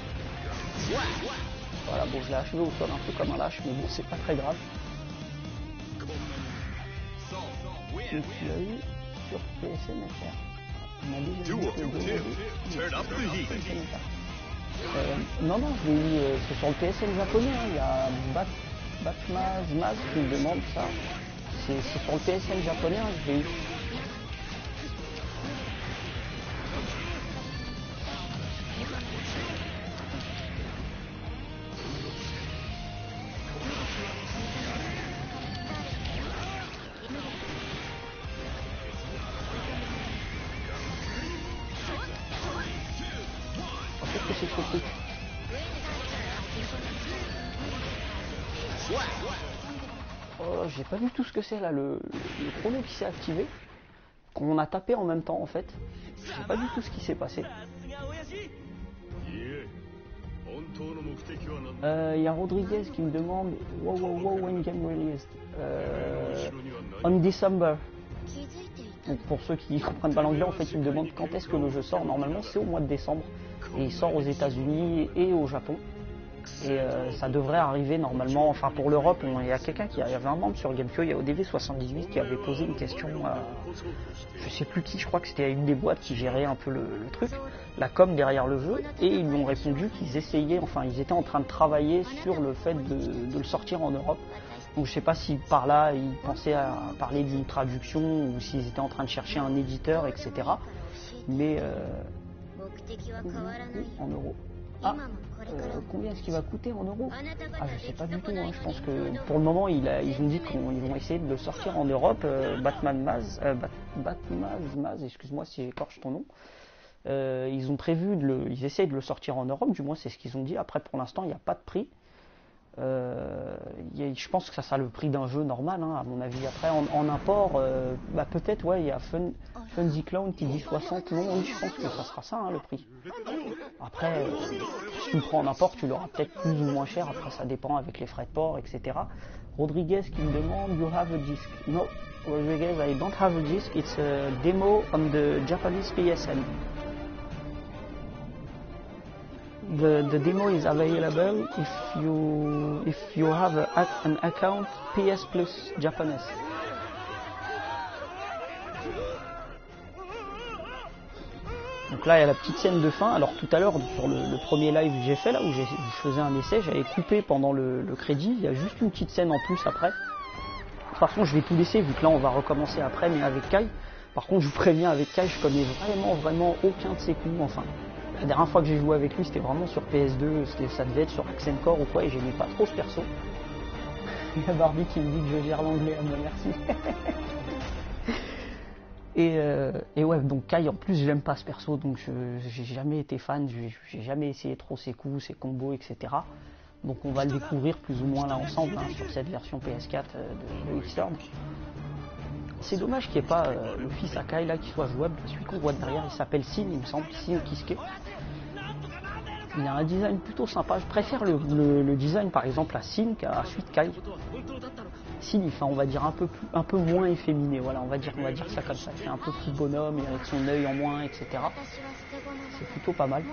Voilà, bon je l'ai achevé au sol un peu comme un lâche, mais bon c'est pas très grave. Et tu l'as eu sur P S N F R. On a déjà vu euh, non, non, je l'ai eu, euh, c'est sur le P S N japonais, hein. Il y a Bat, Batmaz, Maz qui me demande ça. C'est sur le P S N japonais, hein, je l'ai eu. Qu'est-ce que c'est que ce truc? Oh, j'ai pas vu tout ce que c'est là, le, le chrono qui s'est activé, qu'on a tapé en même temps en fait. J'ai pas vu tout ce qui s'est passé. Il euh, y a Rodriguez qui me demande wow wow wow when game released euh, on December. Donc pour ceux qui comprennent pas l'anglais, en fait, ils me demandent quand est-ce que le jeu sort. Normalement, c'est au mois de décembre et il sort aux États-Unis et au Japon. Et euh, ça devrait arriver normalement, enfin pour l'Europe, il y a quelqu'un qui, il y avait un membre sur GameCube, il y a O D V soixante-dix-huit qui avait posé une question à, je sais plus qui, je crois que c'était une des boîtes qui gérait un peu le, le truc, la com derrière le jeu, et ils lui ont répondu qu'ils essayaient, enfin ils étaient en train de travailler sur le fait de, de le sortir en Europe. Donc je sais pas si par là ils pensaient à parler d'une traduction ou s'ils étaient en train de chercher un éditeur, et cetera. Mais euh, en euros. Ah, euh, combien est-ce qu'il va coûter en euros? Ah, je sais pas du tout, hein. Je pense que pour le moment, il a, ils ont dit qu'ils vont essayer de le sortir en Europe. Euh, Batman Maz, euh, Bat, Batmaz, Maz, excuse-moi si j'écorche ton nom. Euh, ils ont prévu, de le, ils essayent de le sortir en Europe, du moins c'est ce qu'ils ont dit. Après, pour l'instant, il n'y a pas de prix. Euh, y a, je pense que ça sera le prix d'un jeu normal, hein, à mon avis. Après, en, en import, euh, bah, peut-être, ouais, il y a Fun, Funzy Clown qui dit soixante. Non, oui, je pense que ça sera ça, hein, le prix. Après, euh, si tu le prends en import, tu l'auras peut-être plus ou moins cher. Après, ça dépend avec les frais de port, et cetera. Rodriguez qui me demande, you have a disc? No, Rodriguez, I don't have a disc. It's a demo on the Japanese P S N. The, the demo is available if you if you have a, an account P S Plus Japanese. Donc là il y a la petite scène de fin. Alors tout à l'heure sur le, le premier live que j'ai fait là où, où je faisais un essai, j'avais coupé pendant le, le crédit. Il y a juste une petite scène en plus après. De toute façon je vais tout laisser vu que là on va recommencer après mais avec Kai. Par contre je vous préviens, avec Kai je connais vraiment vraiment aucun de ses coups. Enfin. La dernière fois que j'ai joué avec lui, c'était vraiment sur P S deux, ça devait être sur Accent Core ou quoi, et j'aimais pas trop ce perso. Il y a Barbie qui me dit que je gère l'anglais, moi merci. et, euh, et ouais, donc Kai, en plus, j'aime pas ce perso, donc j'ai jamais été fan, j'ai jamais essayé trop ses coups, ses combos, et cetera. Donc on va le découvrir plus ou moins là ensemble, hein, sur cette version P S quatre de, de Xrd. C'est dommage qu'il n'y ait pas euh, le fils à Kai là qui soit jouable. Celui qu'on voit derrière, il s'appelle Sin, il me semble, Sin Kisuke. Il a un design plutôt sympa. Je préfère le, le, le design par exemple à Sin qu'à Suite Kai. Sin, il fait, on va dire un peu plus, un peu moins efféminé. Voilà, on va dire, on va dire ça comme ça. Il fait un peu plus bonhomme, et avec son œil en moins, et cetera. C'est plutôt pas mal.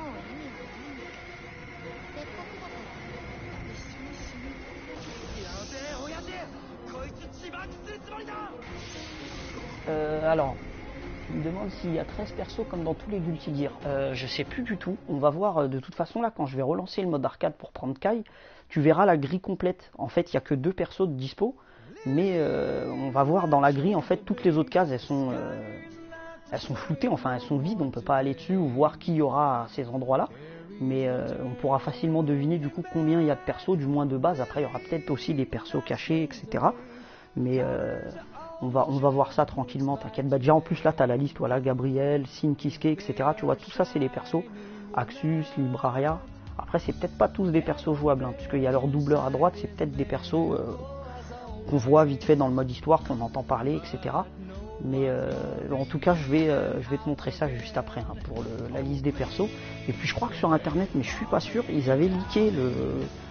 Euh, alors, il me demande s'il y a treize persos comme dans tous les Guilty Gear. Euh, je sais plus du tout. On va voir de toute façon là quand je vais relancer le mode arcade pour prendre Kai. Tu verras la grille complète. En fait, il n'y a que deux persos de dispo. Mais euh, on va voir dans la grille, en fait, toutes les autres cases, elles sont, euh, elles sont floutées. Enfin, elles sont vides. On ne peut pas aller dessus ou voir qui y aura à ces endroits-là. Mais euh, on pourra facilement deviner du coup combien il y a de persos, du moins de base. Après, il y aura peut-être aussi des persos cachés, et cetera. Mais... Euh, On va, on va voir ça tranquillement, t'inquiète. Bah déjà en plus là t'as la liste, voilà, Gabriel, Sin, Kisuke, et cetera. Tu vois, tout ça c'est les persos. Axus, Libraria. Après c'est peut-être pas tous des persos jouables, hein, puisqu'il y a leur doubleur à droite, c'est peut-être des persos euh, qu'on voit vite fait dans le mode histoire, qu'on entend parler, et cetera. Mais euh, en tout cas je vais, euh, je vais te montrer ça juste après, hein, pour le, la liste des persos. Et puis je crois que sur internet, mais je suis pas sûr, ils avaient leaké le,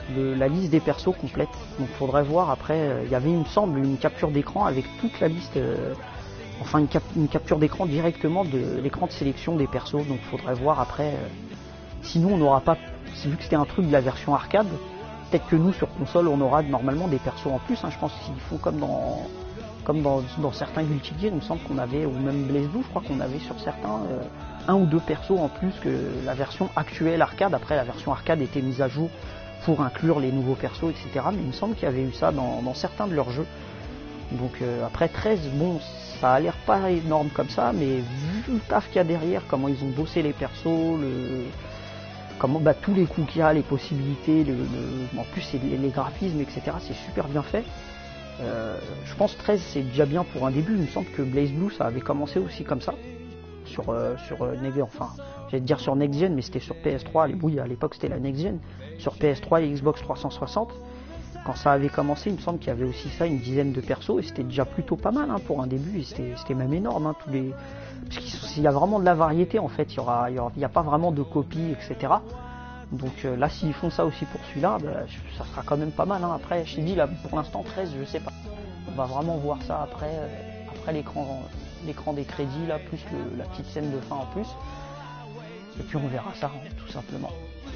le, la liste des persos complète. Donc faudrait voir après, il euh, y avait il me semble une capture d'écran avec toute la liste, euh, enfin une, cap une capture d'écran directement de l'écran de sélection des persos. Donc faudrait voir après, euh, sinon on n'aura pas, vu que c'était un truc de la version arcade, peut-être que nous sur console on aura normalement des persos en plus, hein. Je pense qu'ils font comme dans comme dans, dans certains Guilty Gear, il me semble qu'on avait, ou même BlazBlue, je crois qu'on avait sur certains euh, un ou deux persos en plus que la version actuelle arcade. Après la version arcade était mise à jour pour inclure les nouveaux persos, et cetera. Mais il me semble qu'il y avait eu ça dans, dans certains de leurs jeux. Donc euh, après treize, bon, ça a l'air pas énorme comme ça, mais vu le taf qu'il y a derrière, comment ils ont bossé les persos, le, comment bah, tous les coups qu'il y a, les possibilités, le, le, en plus les, les graphismes, et cetera. C'est super bien fait. Euh, je pense treize c'est déjà bien pour un début. Il me semble que BlazBlue ça avait commencé aussi comme ça sur euh, sur euh, enfin j'allais dire sur Next Gen, mais c'était sur P S trois. Oui, à l'époque c'était la Next Gen, sur P S trois et Xbox trois cent soixante. Quand ça avait commencé, il me semble qu'il y avait aussi ça, une dizaine de persos, et c'était déjà plutôt pas mal hein, pour un début. C'était même énorme hein, tous les, parce qu'il y a vraiment de la variété en fait. Il y aura il y, aura, il y a pas vraiment de copies, et cetera. Donc euh, là, s'ils font ça aussi pour celui-là, bah, ça sera quand même pas mal. Hein. Après, je t'ai dit, là, pour l'instant, treize, je sais pas. On va vraiment voir ça après, euh, après l'écran l'écran des crédits, là, plus le, la petite scène de fin en plus. Et puis on verra ça, hein, tout simplement.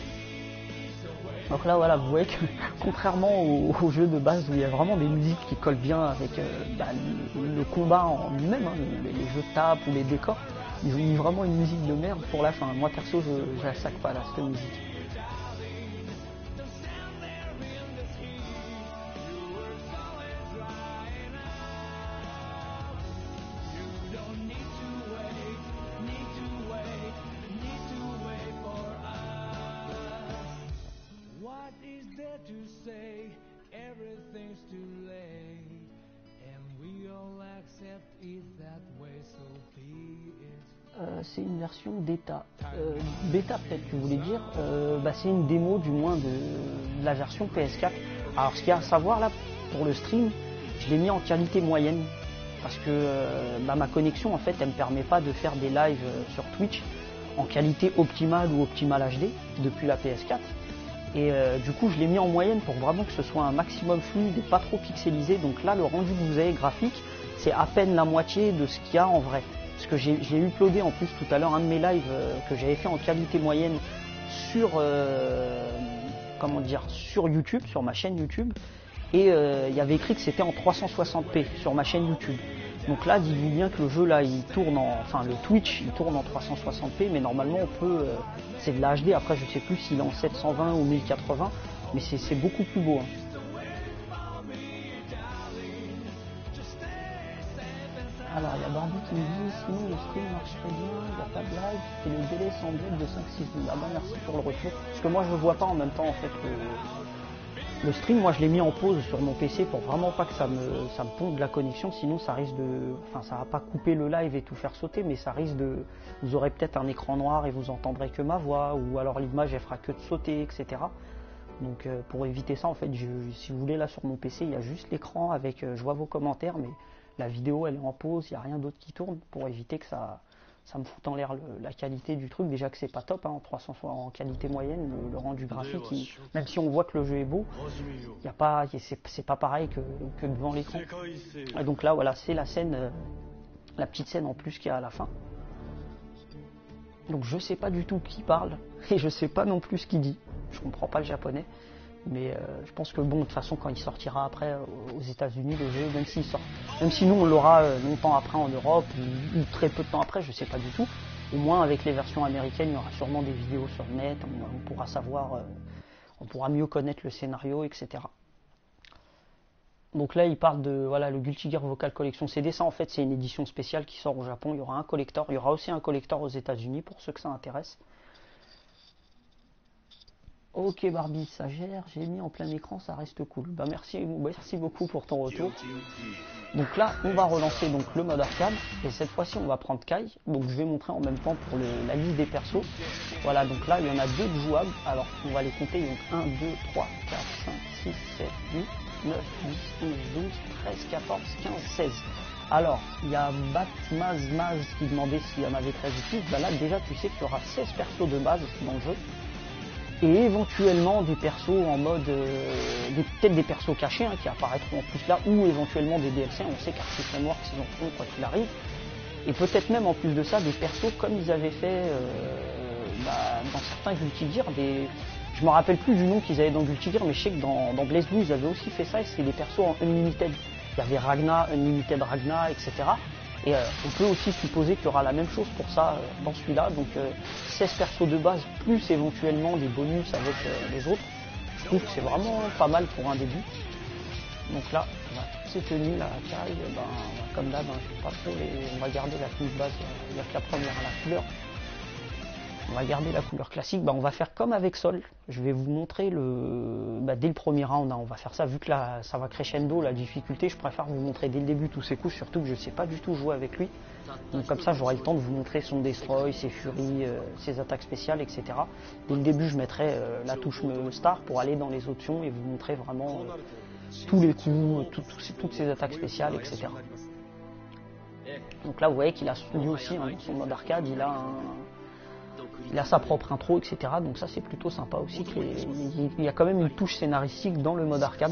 Donc là, voilà, vous voyez que contrairement au, au jeu de base où il y a vraiment des musiques qui collent bien avec euh, bah, le, le combat en lui-même, hein, les, les jeux de tape ou les décors, ils ont mis vraiment une musique de merde pour la fin. Moi, perso, je, je la sac pas là, cette musique. Euh, c'est une version bêta. Euh, bêta peut-être que vous voulez dire. Euh, bah, c'est une démo du moins de, de la version P S quatre. Alors ce qu'il y a à savoir là pour le stream, je l'ai mis en qualité moyenne parce que euh, bah, ma connexion en fait elle me permet pas de faire des lives euh, sur Twitch en qualité optimale ou optimale H D depuis la P S quatre. Et euh, du coup je l'ai mis en moyenne pour vraiment que ce soit un maximum fluide et pas trop pixelisé. Donc là le rendu que vous avez graphique c'est à peine la moitié de ce qu'il y a en vrai. Parce que j'ai uploadé en plus tout à l'heure un de mes lives euh, que j'avais fait en qualité moyenne sur euh, comment dire sur YouTube, sur ma chaîne YouTube, et il euh, y avait écrit que c'était en trois cent soixante p sur ma chaîne YouTube. Donc là, dites-vous bien que le jeu là, il tourne en, enfin le Twitch, il tourne en trois cent soixante p, mais normalement on peut, euh, c'est de la H D. Après, je sais plus s'il est en sept cent vingt ou mille quatre-vingts, mais c'est beaucoup plus beau. Hein. Alors, il y a Barbie qui me dit, sinon le stream marche très bien, il n'y a pas de live, et le délai sans doute de cinq six minutes. Ah bah merci pour le retour. Parce que moi je ne vois pas en même temps en fait le, le stream, moi je l'ai mis en pause sur mon P C pour vraiment pas que ça me, ça me pompe la connexion, sinon ça risque de... Enfin ça va pas couper le live et tout faire sauter, mais ça risque de... Vous aurez peut-être un écran noir et vous entendrez que ma voix, ou alors l'image elle fera que de sauter, et cetera. Donc euh, pour éviter ça en fait, je, si vous voulez là sur mon P C, il y a juste l'écran avec, euh, je vois vos commentaires, mais... La vidéo elle est en pause, il n'y a rien d'autre qui tourne pour éviter que ça, ça me foute en l'air la qualité du truc. Déjà que c'est pas top hein, en trois cents en qualité moyenne, le, le rendu graphique, il, même si on voit que le jeu est beau, il y a pas, c'est pas pareil que, que devant l'écran. Et donc là voilà, c'est la scène, euh, la petite scène en plus qu'il y a à la fin. Donc je sais pas du tout qui parle et je sais pas non plus ce qu'il dit. Je comprends pas le japonais. Mais euh, je pense que bon, de toute façon, quand il sortira après euh, aux États-Unis, le jeu, même s'il sort, même si nous on l'aura euh, longtemps après en Europe ou, ou très peu de temps après, je sais pas du tout. Au moins avec les versions américaines, il y aura sûrement des vidéos sur le net, on, on pourra savoir, euh, on pourra mieux connaître le scénario, et cetera. Donc là, il parle de voilà le Guilty Gear Vocal Collection C D. Ça, en fait, c'est une édition spéciale qui sort au Japon. Il y aura un collector, il y aura aussi un collector aux États-Unis pour ceux que ça intéresse. Ok Barbie, ça gère, j'ai mis en plein écran, ça reste cool. Bah merci, merci beaucoup pour ton retour. Donc là, on va relancer donc le mode arcade, et cette fois-ci on va prendre Kai. Donc je vais montrer en même temps pour le, la liste des persos. Voilà, donc là il y en a deux de jouables, alors on va les compter, donc un, deux, trois, quatre, cinq, six, sept, huit, neuf, dix, onze, douze, treize, quatorze, quinze, seize. Alors, il y a Batmazmaz qui demandait s'il y en avait treize ou plus. Bah là déjà tu sais qu'il y aura seize persos de base dans le jeu. et éventuellement des persos en mode, euh, peut-être des persos cachés hein, qui apparaîtront en plus là, ou éventuellement des D L C, on sait qu'Arc System Works ils en font quoi qu'il arrive, et peut-être même en plus de ça des persos comme ils avaient fait euh, bah, dans certains Guilty Gear, des... je me rappelle plus du nom qu'ils avaient dans Guilty Gear, mais je sais que dans, dans BlazBlue ils avaient aussi fait ça, et c'est des persos en Unlimited, il y avait Ragna, Unlimited Ragna, et cetera. Et euh, on peut aussi supposer qu'il y aura la même chose pour ça euh, dans celui-là, donc euh, seize persos de base, plus éventuellement des bonus avec euh, les autres. Je trouve que c'est vraiment pas mal pour un début. Donc là, on a toutes ces tenues, la caille, ben, comme d'hab, hein, je sais pas trop, les... on va garder la tenue de base, il n'y a que la première, la couleur. On va garder la couleur classique, bah, on va faire comme avec Sol, je vais vous montrer le, bah, dès le premier round, hein, on va faire ça, vu que là ça va crescendo la difficulté, je préfère vous montrer dès le début tous ses coups, surtout que je ne sais pas du tout jouer avec lui, donc comme ça j'aurai le temps de vous montrer son destroy, ses furies, euh, ses attaques spéciales, et cetera. Dès le début je mettrai euh, la touche star pour aller dans les options et vous montrer vraiment euh, tous les coups, tout, tout, toutes ses attaques spéciales, et cetera. Donc là vous voyez qu'il a lui aussi hein, dans son mode arcade, il a un... il a sa propre intro, et cetera. Donc ça c'est plutôt sympa aussi. Il y a quand même une touche scénaristique dans le mode arcade.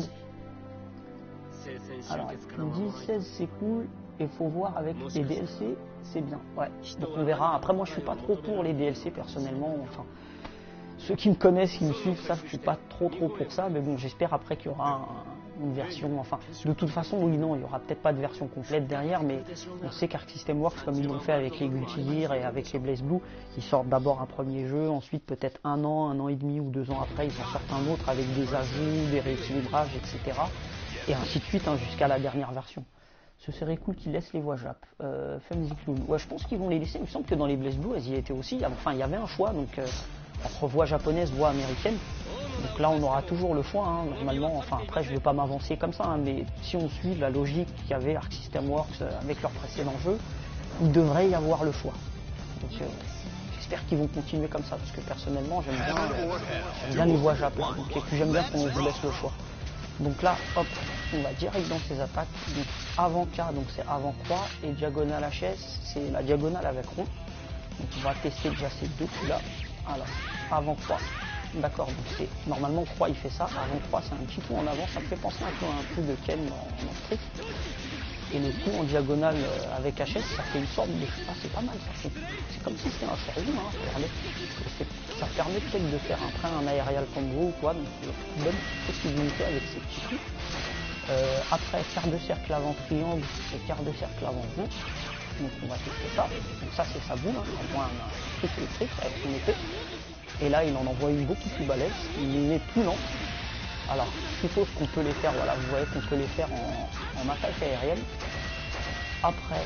Alors, il dit seize c'est cool, et faut voir avec les D L C, c'est bien. Ouais, donc on verra. Après moi je suis pas trop pour les D L C personnellement. Enfin, ceux qui me connaissent, qui me suivent, savent que je suis pas trop trop pour ça. Mais bon, j'espère après qu'il y aura un, une version. Enfin, de toute façon, oui, non, il y aura peut-être pas de version complète derrière, mais on sait qu'Arc System Works, comme ils l'ont fait avec les Guilty Gear et avec les BlazBlue, ils sortent d'abord un premier jeu, ensuite peut-être un an, un an et demi ou deux ans après, ils en sortent un autre avec des ajouts, des rééquilibrages, et cetera. Et ainsi de suite hein, jusqu'à la dernière version. Ce serait cool qu'ils laissent les voix Jap. Euh, ouais, je pense qu'ils vont les laisser. Il me semble que dans les BlazBlue, elles y étaient aussi. Enfin, il y avait un choix donc euh, entre voix japonaise, voix américaine. Donc là, on aura toujours le choix, hein, normalement. Enfin, après, je ne veux pas m'avancer comme ça, hein, mais si on suit la logique qu'il y avait Arc System Works euh, avec leur précédent jeu, il devrait y avoir le choix. Donc, euh, j'espère qu'ils vont continuer comme ça, parce que personnellement, j'aime bien, euh, j'aime bien les voix japonaises. Donc, et puis j'aime bien qu'on vous laisse le choix. Donc là, hop, on va direct dans ses attaques. Donc avant K, donc c'est avant croix, et diagonale H S, c'est la diagonale avec rond. Donc on va tester déjà ces deux coups là. Alors, avant croix. D'accord, donc c'est normalement croix il fait ça, avant croix c'est un petit coup en avant, ça me fait penser un peu à un coup de Ken en, en street. Et le coup en diagonale euh, avec H S, ça fait une sorte de... Ah c'est pas mal, ça fait... c'est comme si c'était un shuriken, hein, regardez. Ça permet peut-être de faire après un aérial combo ou quoi, donc il y a une bonne possibilité avec ces petits coups. Euh, après quart de cercle avant triangle et quart de cercle avant rond. Donc on va tester ça. Donc ça c'est sa boule, hein. Il envoie un, un truc électrique avec son épée. Et là il en envoie une beaucoup plus balèze, il est plus lent. Alors je suppose qu'on peut les faire, voilà, vous voyez qu'on peut les faire en, en attaque aérienne. Après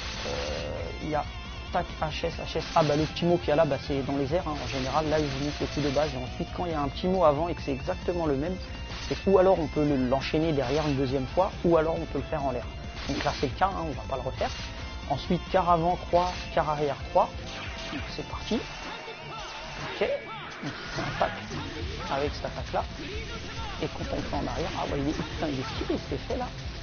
euh, il y a tac H S, H S, ah bah le petit mot qu'il y a là bah, c'est dans les airs, hein. En général là ils vous montrent le coup de base et ensuite quand il y a un petit mot avant et que c'est exactement le même, c'est ou alors on peut l'enchaîner derrière une deuxième fois ou alors on peut le faire en l'air. Donc là c'est le cas, hein, on va pas le refaire. Ensuite quart avant croix, quart arrière croix, donc c'est parti. Ok, donc c'est un tac avec cette attaque là. Et quand on fait en arrière, ah ouais il est, putain, il est stylé cet effet là.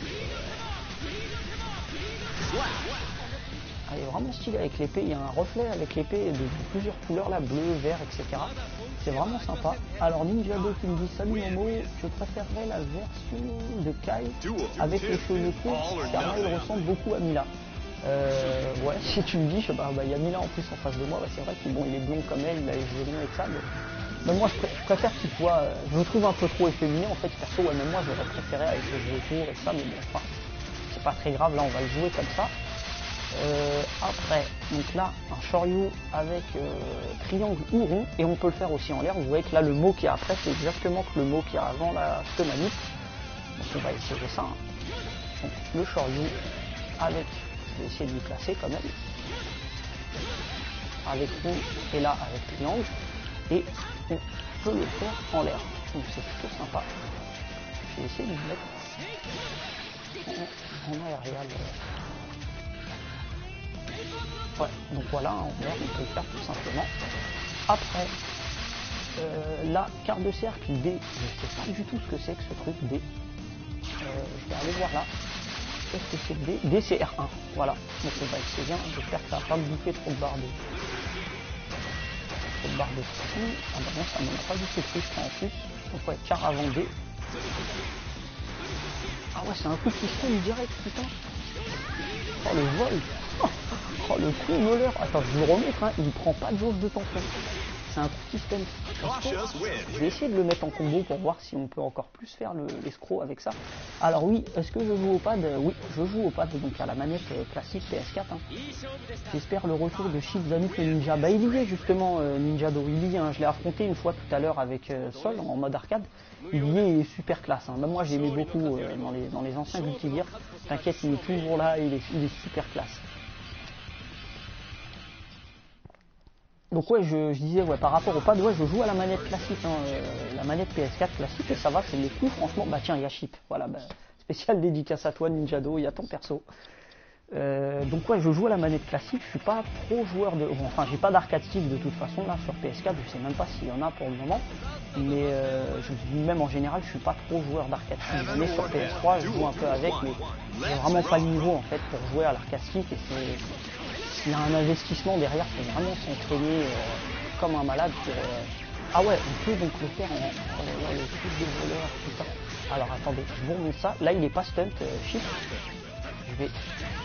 Ah, il est vraiment stylé avec l'épée, il y a un reflet avec l'épée de, de plusieurs couleurs là, bleu, vert, et cetera. C'est vraiment sympa. Alors Ninja deux qui me dit salut Momo, je préférerais la version de Kai avec les cheveux courts car là il ressemble beaucoup à Mila. Euh, ouais, si tu me dis, il bah, bah, y a Mila en plus en face de moi, bah, c'est vrai qu'il bon, il est blond comme elle, il a les cheveux longs et ça, mais, mais moi je, pr je préfère qu'il soit, euh, je le trouve un peu trop efféminé en fait, perso, ouais, même moi j'aurais préféré avec les cheveux courts et ça, mais bon, enfin, c'est pas très grave, là on va le jouer comme ça. Euh, après, donc là, un Shoryu avec euh, triangle ou rond, et on peut le faire aussi en l'air. Vous voyez que là, le mot qui est après, c'est exactement que le mot qui est avant la manip. Donc on va essayer ça. Hein. Donc le Shoryu avec, je vais essayer de lui placer quand même, avec rond et là avec triangle, et on peut le faire en l'air. Donc c'est plutôt sympa. Je vais essayer de le mettre en, en aérial. Ouais, donc voilà, en l'air, on peut le faire tout simplement. Après, euh, là, quart de cercle, D, je sais pas du tout ce que c'est que ce truc, D. Euh, je vais aller voir là. Qu'est-ce que c'est que D? D, c'est R un, voilà. Donc on va essayer bien, j'espère que ça va pas me bouffer trop de barres D. trop de barre de pression. Ah bah non, ça ne donne pas du tout de push en plus. Donc ouais, quart avant D. Ah ouais, c'est un coup de piston direct, putain. Oh le vol. Oh le coup voleur. Attends, je vous le remontre, hein, il prend pas de jauge de tension. C'est un coup de système. Je vais essayer de le mettre en combo pour voir si on peut encore plus faire l'escroc avec ça. Alors oui, est-ce que je joue au pad? Oui, je joue au pad, donc à la manette classique P S quatre. Hein. J'espère le retour de Shizanik le Ninja. Bah il y est justement, euh, Ninja Do. Il y est, hein. Je l'ai affronté une fois tout à l'heure avec euh, Sol en mode arcade. Il y est, il est super classe. Hein. Même moi j'aimais beaucoup euh, dans, les, dans les anciens Guilty Gear. T'inquiète, il est toujours là, il est, il est super classe. Donc ouais, je, je disais, ouais, par rapport au pad, ouais, je joue à la manette classique, hein, euh, la manette P S quatre classique, et ça va, c'est les coups, franchement, bah tiens, il y a Chip, voilà, bah, spécial dédicace à toi, Ninja Do, il y a ton perso. Euh, donc ouais, je joue à la manette classique, je suis pas trop joueur de... Bon, enfin, j'ai pas d'arcade stick de toute façon, là, sur P S quatre, je sais même pas s'il y en a pour le moment, mais euh, je, même en général, je suis pas trop joueur d'arcade stick. J'en ai sur P S trois, je joue un peu avec, mais j'ai vraiment pas le niveau, en fait, pour jouer à l'arcade stick, et c'est... Il y a un investissement derrière, c'est vraiment s'entraîner euh, comme un malade pour... Euh... Ah ouais, on peut donc le faire en... Oh là là, le truc de voleur, putain. Alors attendez, je vous remonte ça. Là, il est pas stunt, euh, Chip. Je vais...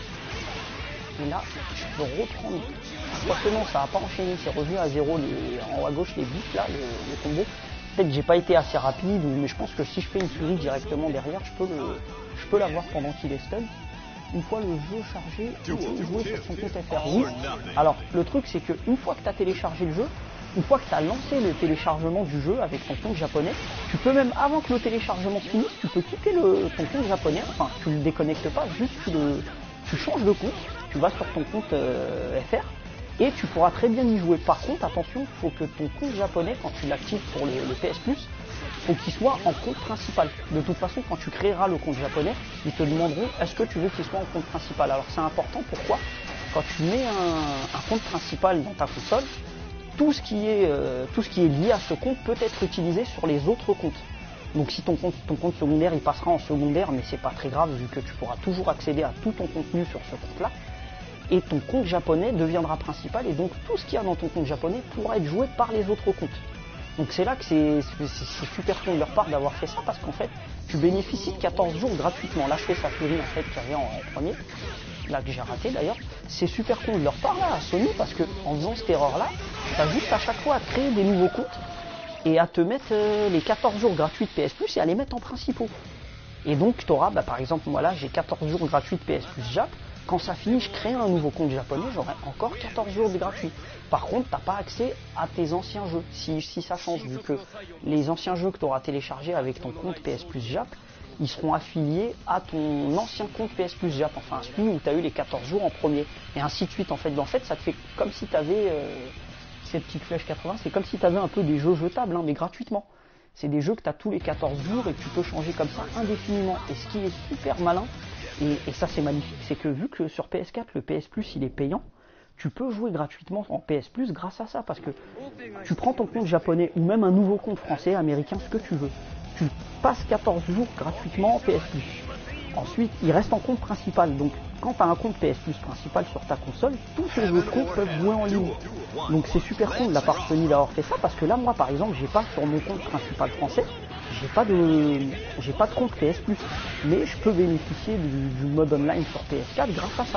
Et là, je peux reprendre... Forcément, ça n'a pas enchaîné, c'est revenu à zéro les... en haut à gauche, les bits, là, le, le combo. Peut-être que j'ai pas été assez rapide, mais je pense que si je fais une furie directement derrière, je peux le... je peux l'avoir pendant qu'il est stun. Une fois le jeu chargé, il faut jouer sur son compte F R. Oui. Alors, le truc, c'est que une fois que tu as téléchargé le jeu, une fois que tu as lancé le téléchargement du jeu avec ton compte japonais, tu peux même, avant que le téléchargement finisse, tu peux quitter le, ton compte japonais, enfin, tu ne le déconnectes pas, juste tu, le, tu changes de compte, tu vas sur ton compte euh, F R, et tu pourras très bien y jouer. Par contre, attention, il faut que ton compte japonais, quand tu l'actives pour le, le P S Plus, faut qu'il soit en compte principal. De toute façon, quand tu créeras le compte japonais, ils te demanderont est-ce que tu veux qu'il soit en compte principal. Alors c'est important, pourquoi? Quand tu mets un, un compte principal dans ta console, tout ce, qui est, euh, tout ce qui est lié à ce compte peut être utilisé sur les autres comptes. Donc si ton compte, ton compte secondaire, il passera en secondaire, mais c'est pas très grave vu que tu pourras toujours accéder à tout ton contenu sur ce compte-là. Et ton compte japonais deviendra principal, et donc tout ce qu'il y a dans ton compte japonais pourra être joué par les autres comptes. Donc c'est là que c'est super con de leur part d'avoir fait ça, parce qu'en fait, tu bénéficies de quatorze jours gratuitement. Là, je fais sa furie en fait qui revient en, en premier, là que j'ai raté d'ailleurs. C'est super con de leur part là à Sony, parce que en faisant cette erreur-là, tu as juste à chaque fois à créer des nouveaux comptes et à te mettre euh, les quatorze jours gratuits de P S Plus et à les mettre en principaux. Et donc tu auras, bah, par exemple, moi là j'ai quatorze jours gratuits de P S Plus Jap. Quand ça finit, je crée un nouveau compte japonais, j'aurai encore quatorze jours de gratuit. Par contre, tu n'as pas accès à tes anciens jeux, si, si ça change, vu que les anciens jeux que tu auras téléchargés avec ton compte P S Plus Jap, ils seront affiliés à ton ancien compte P S Plus Jap, enfin celui où tu as eu les quatorze jours en premier, et ainsi de suite. En fait, en fait ça te fait comme si tu avais euh, ces petites flèches quatre-vingts, c'est comme si tu avais un peu des jeux jetables, hein, mais gratuitement. C'est des jeux que tu as tous les quatorze jours et que tu peux changer comme ça indéfiniment. Et ce qui est super malin, et, et ça c'est magnifique, c'est que vu que sur P S quatre, le P S Plus il est payant, tu peux jouer gratuitement en P S Plus grâce à ça, parce que tu prends ton compte japonais ou même un nouveau compte français, américain, ce que tu veux. Tu passes quatorze jours gratuitement en P S Plus. Ensuite, il reste en compte principal. Donc, quand tu as un compte P S Plus principal sur ta console, tous tes autres comptes peuvent jouer en ligne. Donc, c'est super con de la part de Sony d'avoir fait ça, parce que là, moi, par exemple, j'ai pas sur mon compte principal français, j'ai pas de, j'ai pas de compte P S Plus, mais je peux bénéficier du, du mode online sur P S quatre grâce à ça.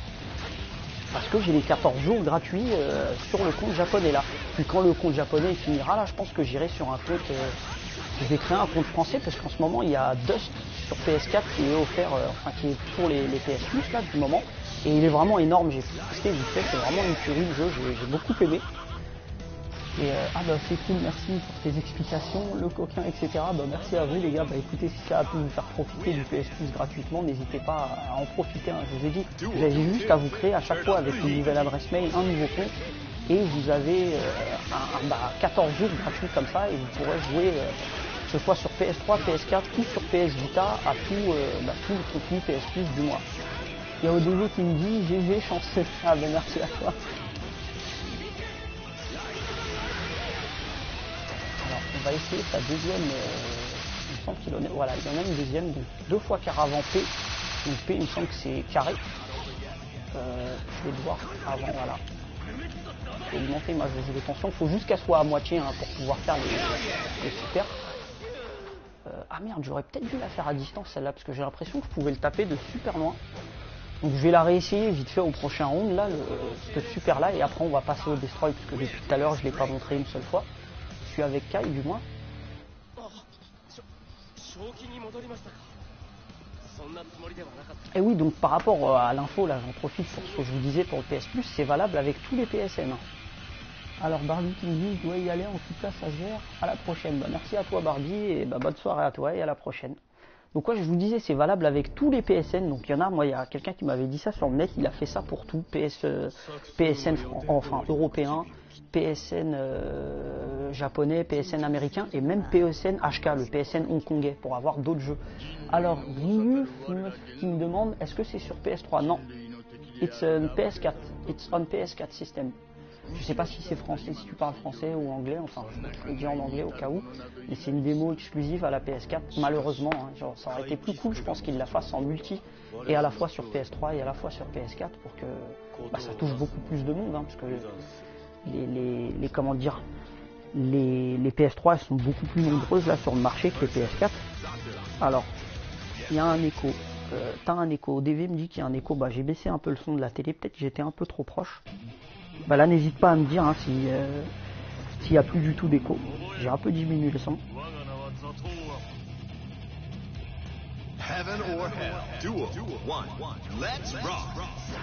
Parce que j'ai les quatorze jours gratuits euh, sur le compte japonais là. Puis quand le compte japonais finira, là, je pense que j'irai sur un compte. Euh, je vais créer un compte français, parce qu'en ce moment il y a Dust sur P S quatre qui est offert, euh, enfin qui est pour les, les P S Plus là du moment. Et il est vraiment énorme. J'ai testé vite fait, c'est vraiment une tuerie le jeu. J'ai beaucoup aimé. Et euh, ah bah c'est cool, merci pour tes explications, le coquin, et cetera. Bah merci à vous les gars. Bah écoutez, si ça a pu vous faire profiter du P S Plus gratuitement, n'hésitez pas à en profiter. Hein. Je vous ai dit, vous avez juste à vous créer à chaque fois avec une nouvelle adresse mail un nouveau compte, et vous avez euh, un, un, bah, quatorze jours gratuits comme ça, et vous pourrez jouer, euh, que ce soit sur P S trois, P S quatre ou sur P S Vita, à tout, euh, bah, tout le contenu P S Plus du mois. Il y a O D V qui me dit G G chanceux. Ah ben merci à toi. Alors on va essayer sa deuxième, euh, il me semble qu'il en a, voilà, il en a une deuxième, donc deux fois quart avant P, donc P il me semble que c'est carré, euh, je vais devoir avant, voilà, faut augmenter ma jauge de tension. Il faut juste qu'elle soit à moitié hein, pour pouvoir faire les, les super. Euh, ah merde, j'aurais peut-être dû la faire à distance celle-là, parce que j'ai l'impression que je pouvais le taper de super loin. Donc je vais la réessayer vite fait au prochain round, là, le, ce super là, et après on va passer au destroy, parce que depuis tout à l'heure je ne l'ai pas montré une seule fois. Je suis avec Kai du moins. Et oui, donc par rapport à l'info, là j'en profite pour ce que je vous disais pour le P S Plus, c'est valable avec tous les P S N. Alors Barbie qui me dit, je dois y aller, en tout cas ça se gère, à la prochaine. Bah, merci à toi Barbie, et bah, bonne soirée à toi et à la prochaine. Donc quoi, je vous disais, c'est valable avec tous les P S N. Donc il y en a, moi il y a quelqu'un qui m'avait dit ça sur le net, il a fait ça pour tout, P S, euh, P S N enfin européen, P S N euh, japonais, P S N américain et même P S N H K, le P S N hongkongais, pour avoir d'autres jeux. Alors Ryu qui me demande, est-ce que c'est sur P S trois? Non, it's on P S quatre, it's on P S quatre system. Je sais pas si c'est français, si tu parles français ou anglais, enfin je le dis en anglais au cas où, mais c'est une démo exclusive à la P S quatre, malheureusement, hein, genre, ça aurait été plus cool je pense qu'il la fasse en multi, et à la fois sur P S trois et à la fois sur P S quatre pour que bah, ça touche beaucoup plus de monde, hein, parce que les, les, les comment dire, les, les P S trois elles sont beaucoup plus nombreuses là sur le marché que les P S quatre. Alors, il y a un écho, euh, t'as un écho, D V me dit qu'il y a un écho, bah j'ai baissé un peu le son de la télé, peut-être que j'étais un peu trop proche. Bah là n'hésite pas à me dire hein, si euh, s'il n'y a plus du tout d'écho. J'ai un peu diminué le son. Heaven or hell, duel, one, let's rock.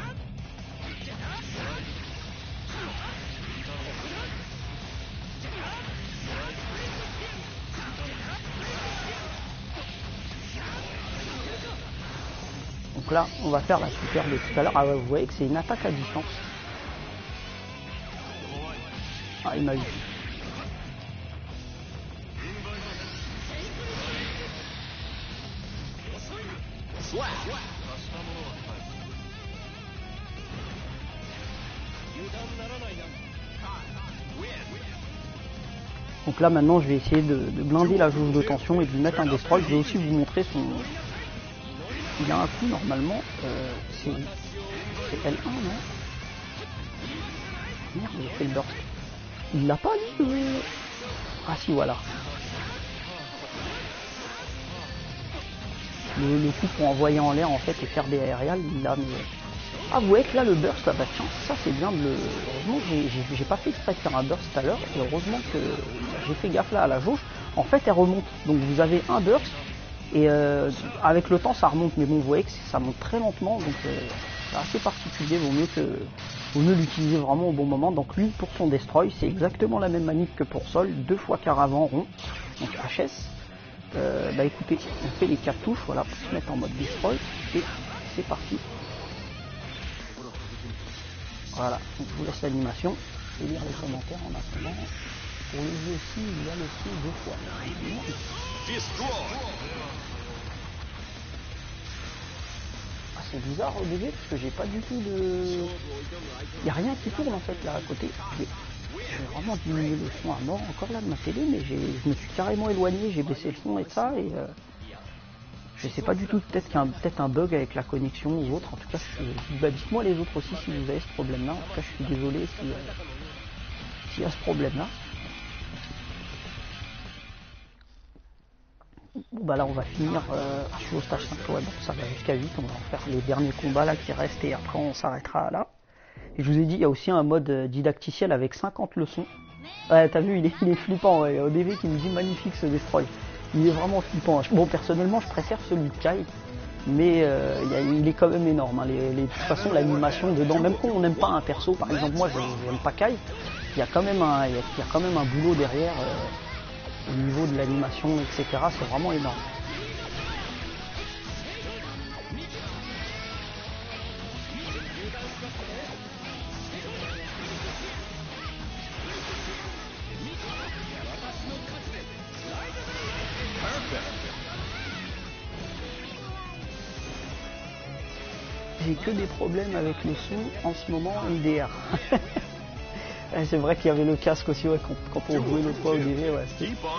Donc là on va faire la super de tout à l'heure. Ah ouais, vous voyez que c'est une attaque à distance. Ah, il m'a eu. Donc là maintenant je vais essayer de, de blinder la jauge de tension et de lui mettre un destroy. Je vais aussi vous montrer son... Il a un coup normalement, euh, c'est L un non? Merde, j'ai fait le burst. Il l'a pas lui euh... Ah si voilà. Le, le coup pour envoyer en l'air en fait et faire des aériales, il l'a mis. Ah vous voyez que là le burst, ah bah tiens, ça c'est bien de le. Heureusement que j'ai pas fait exprès de faire un burst tout à l'heure, et heureusement que j'ai fait gaffe là à la jauge. En fait elle remonte. Donc vous avez un burst et euh, avec le temps ça remonte, mais bon vous voyez que ça monte très lentement, donc euh, c'est assez particulier, vaut mieux que vaut mieux l'utiliser vraiment au bon moment. Donc lui pour son destroy, c'est exactement la même manip que pour Sol, deux fois quart avant rond, donc H S. Euh, bah écoutez, on fait les quatre touches, voilà, pour se mettre en mode destroy, et c'est parti. Voilà, donc je vous laisse l'animation, je vais lire les commentaires en attendant. Pour le jeu aussi, il y a le coup deux fois. Ah c'est bizarre au début, parce que j'ai pas du tout de... Il n'y a rien qui tourne en fait là à côté. J'ai vraiment diminué le son à mort encore là de ma télé, mais je me suis carrément éloigné, j'ai baissé le son et ça, et euh, je sais pas du tout, peut-être qu'il y a peut-être un bug avec la connexion ou autre. En tout cas, bah, dites-moi les autres aussi si vous avez ce problème là. En tout cas, je suis désolé s'il euh, si y a ce problème là. Bon bah là on va finir, euh, je suis au stage cinq, ouais, bon, ça va jusqu'à huit, on va en faire les derniers combats là qui restent et après on s'arrêtera là. Et je vous ai dit, il y a aussi un mode didacticiel avec cinquante leçons. Ouais, t'as vu, il est, il est flippant, ouais. O D V qui me dit magnifique ce destroy. Il est vraiment flippant. Bon, personnellement, je préfère celui de Kai, mais euh, il, y a, il est quand même énorme. Hein. Les, les, de toute façon, l'animation dedans, même quand on n'aime pas un perso, par exemple, moi, je n'aime pas Kai, il y a quand même un, il y a, il y a quand même un boulot derrière euh, au niveau de l'animation, et cetera. C'est vraiment énorme. J'ai que des problèmes avec le son en ce moment M D R. C'est vrai qu'il y avait le casque aussi ouais, quand, quand on jouait l'autre fois au D V. Ouais,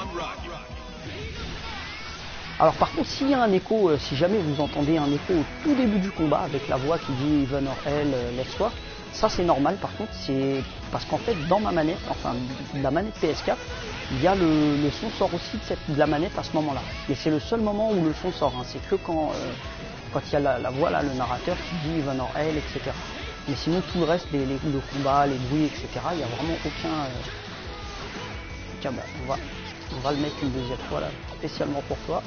alors par contre s'il y a un écho, euh, si jamais vous entendez un écho au tout début du combat avec la voix qui dit Even or Hell, euh, Let's Work, ça c'est normal, par contre c'est parce qu'en fait dans ma manette, enfin la manette P S quatre, il y a le, le son sort aussi de, cette, de la manette à ce moment là. Mais c'est le seul moment où le son sort, hein. C'est que quand euh, quand il y a la, la voix là, le narrateur qui dit Van Hell, et cetera. Mais sinon tout le reste, les, les, le combat, les bruits, et cetera, il n'y a vraiment aucun... Euh... Tiens bon, on va, on va le mettre une deuxième fois là, spécialement pour toi.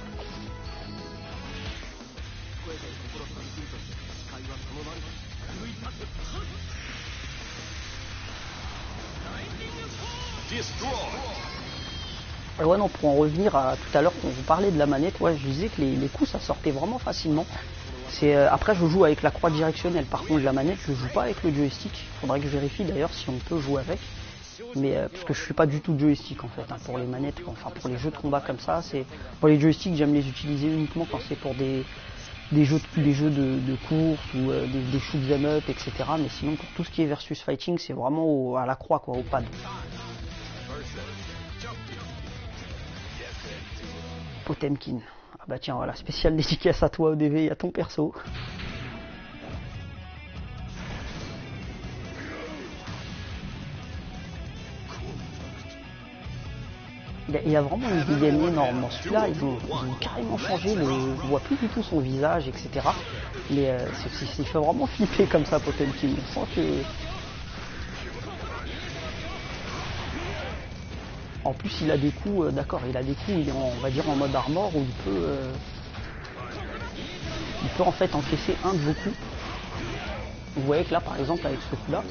Et ouais non, pour en revenir à tout à l'heure quand vous parlez de la manette, ouais, je disais que les, les coups ça sortait vraiment facilement. C'est euh, après je joue avec la croix directionnelle, par contre la manette je joue pas avec le joystick. Faudrait que je vérifie d'ailleurs si on peut jouer avec. Mais euh, parce que je suis pas du tout joystick en fait, hein, pour les manettes, enfin pour les jeux de combat comme ça, c'est pour les joysticks j'aime les utiliser uniquement quand c'est pour des des jeux de, des jeux de, de course ou euh, des, des shoot 'em up, et cetera. Mais sinon pour tout ce qui est versus fighting, c'est vraiment au, à la croix quoi, au pad. Potemkin. Ah bah tiens voilà, spécial dédicace à toi O D V et à ton perso. Il y a vraiment une dégaine énorme dans celui-là, ils ont, ils ont carrément changé, le, on voit plus du tout son visage, et cetera. Mais euh, c'est, c'est, il fait vraiment flipper comme ça Potemkin, on sent que... En plus il a des coups, euh, d'accord, il a des coups, il est en, on va dire en mode armor où il peut... Euh, il peut en fait encaisser un de vos coups. Vous voyez que là par exemple avec ce coup-là,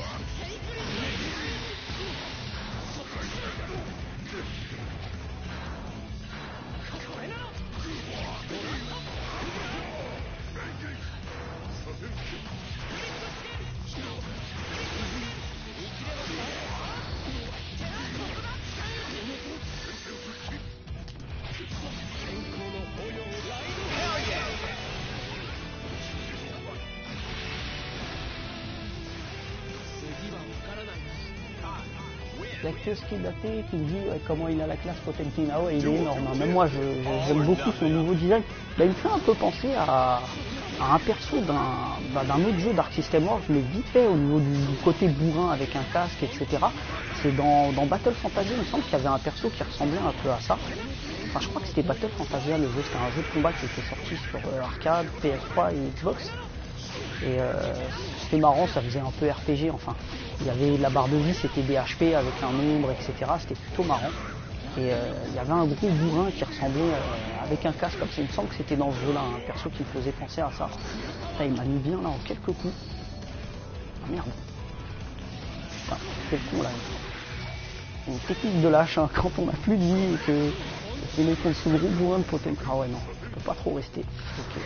il y a que ce qui est daté qui me dit ouais, comment il a la classe Potemkin. Ah ouais, il est énorme. Hein. Même moi, je, je, j'aime beaucoup son nouveau design. Là, il me fait un peu penser à, à un perso d'un, d'un autre jeu Dark System Works, mais vite fait au niveau du, du côté bourrin avec un casque, et cetera. C'est dans, dans Battle Fantasia, il me semble qu'il y avait un perso qui ressemblait un peu à ça. Enfin, je crois que c'était Battle Fantasia, le jeu, c'était un jeu de combat qui était sorti sur euh, arcade, P S trois et Xbox. Et euh, c'était marrant, ça faisait un peu R P G, enfin. Il y avait la barre de vie, c'était des H P avec un nombre, et cetera. C'était plutôt marrant. Et euh, il y avait un gros bourrin qui ressemblait euh, avec un casque comme ça. Il me semble que c'était dans ce jeu-là, un perso qui me faisait penser à ça. Là, il m'a mis bien là en quelques coups. Ah merde. Putain, quel con là. Une technique de lâche, hein, quand on n'a plus de vie et que les mecs ont ce gros bourrin de Potemkin. Ah ouais non, je peux pas trop rester. Ok.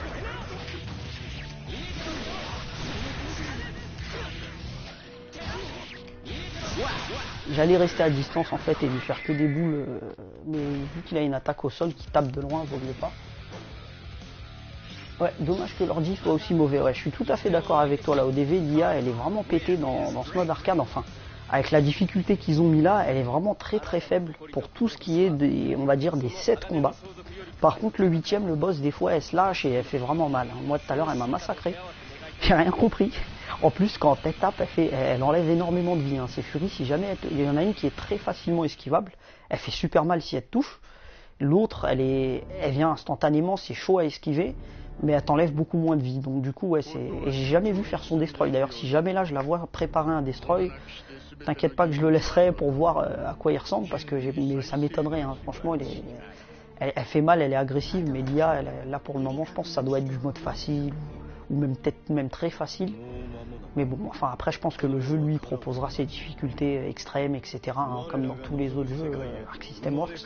J'allais rester à distance en fait et lui faire que des boules, euh, mais vu qu'il a une attaque au sol qui tape de loin, vaut mieux pas. Ouais, dommage que l'ordi soit aussi mauvais. Ouais, je suis tout à fait d'accord avec toi là. O D V, l'I A, elle est vraiment pétée dans, dans ce mode arcade. Enfin, avec la difficulté qu'ils ont mis là, elle est vraiment très très faible pour tout ce qui est des, on va dire, des sept combats. Par contre, le huitième, le boss, des fois, elle se lâche et elle fait vraiment mal. Moi, tout à l'heure, elle m'a massacré. J'ai rien compris. En plus, quand elle tape, elle, fait, elle enlève énormément de vie. Hein. C'est Fury, si jamais elle, il y en a une qui est très facilement esquivable, elle fait super mal si elle te touche. L'autre, elle est, elle vient instantanément, c'est chaud à esquiver, mais elle t'enlève beaucoup moins de vie. Donc du coup, ouais, c'est. Et j'ai jamais vu faire son destroy. D'ailleurs, si jamais là, je la vois préparer un destroy, t'inquiète pas que je le laisserai pour voir à quoi il ressemble, parce que mais ça m'étonnerait. Hein. Franchement, elle, est... elle, elle fait mal, elle est agressive, mais l'I A, elle, là pour le moment, je pense que ça doit être du mode facile. Ou même peut-être même très facile. Mais bon, enfin après je pense que le jeu lui proposera ses difficultés extrêmes, et cetera. Hein, comme dans tous les autres jeux euh, Arc System Works.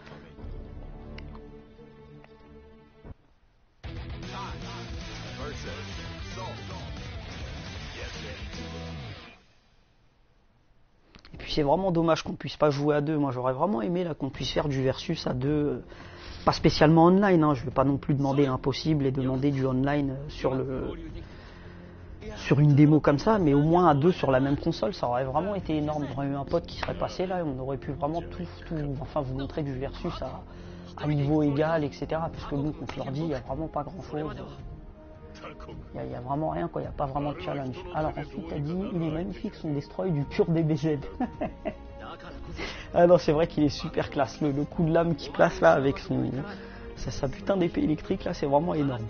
Et puis c'est vraiment dommage qu'on puisse pas jouer à deux. Moi j'aurais vraiment aimé là qu'on puisse faire du versus à deux. Pas spécialement online, hein. Je vais pas non plus demander l'impossible et demander du online sur le sur une démo comme ça, mais au moins à deux sur la même console, ça aurait vraiment été énorme. J'aurais eu un pote qui serait passé là et on aurait pu vraiment tout, tout enfin vous montrer du versus à, à niveau égal, et cetera. Parce que nous, contre l'ordi, il n'y a vraiment pas grand chose. Il n'y a, a vraiment rien, quoi. Il n'y a pas vraiment de challenge. Alors ensuite, tu as dit, il est magnifique son destroy du pur D B Z. Ah non, c'est vrai qu'il est super classe. Le, le coup de lame qu'il place là avec son sa, sa putain d'épée électrique là, c'est vraiment énorme.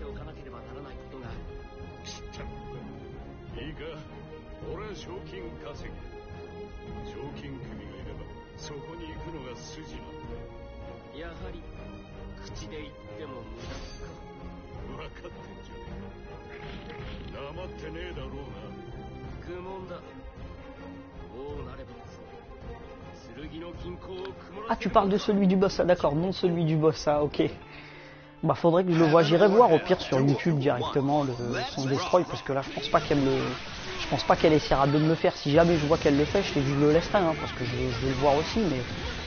Ah, tu parles de celui du boss, ah d'accord, non celui du boss, ah ok. Bah faudrait que je le voie, j'irai voir au pire sur YouTube directement le, son destroy, parce que là je pense pas qu'elle me je pense pas qu'elle essaiera de me le faire. Si jamais je vois qu'elle le fait, je, je le laisserai, hein, parce que je, je vais le voir aussi, mais...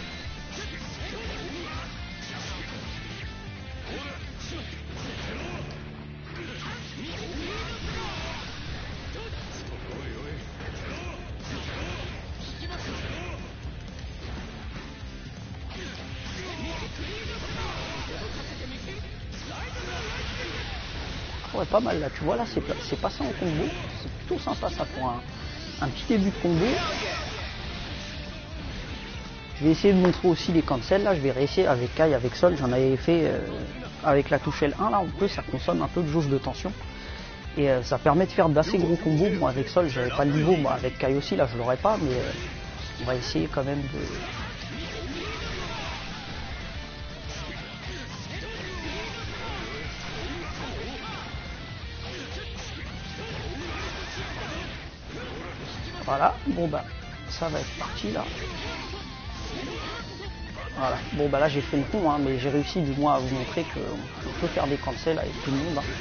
Ouais, pas mal là, tu vois là c'est passé en combo, c'est plutôt sympa ça pour un, un petit début de combo. Je vais essayer de montrer aussi les cancels là, je vais réessayer avec Kai, avec Sol, j'en avais fait euh, avec la touche L un là, on peut, ça consomme un peu de jauge de tension. Et euh, ça permet de faire d'assez gros combos. Bon avec Sol j'avais pas le niveau, moi avec Kai aussi là je l'aurais pas, mais euh, on va essayer quand même de... Voilà, bon bah ça va être parti là. Voilà, bon bah là j'ai fait le con, hein, mais j'ai réussi du moins à vous montrer qu'on peut faire des cancels avec tout le monde. Hein.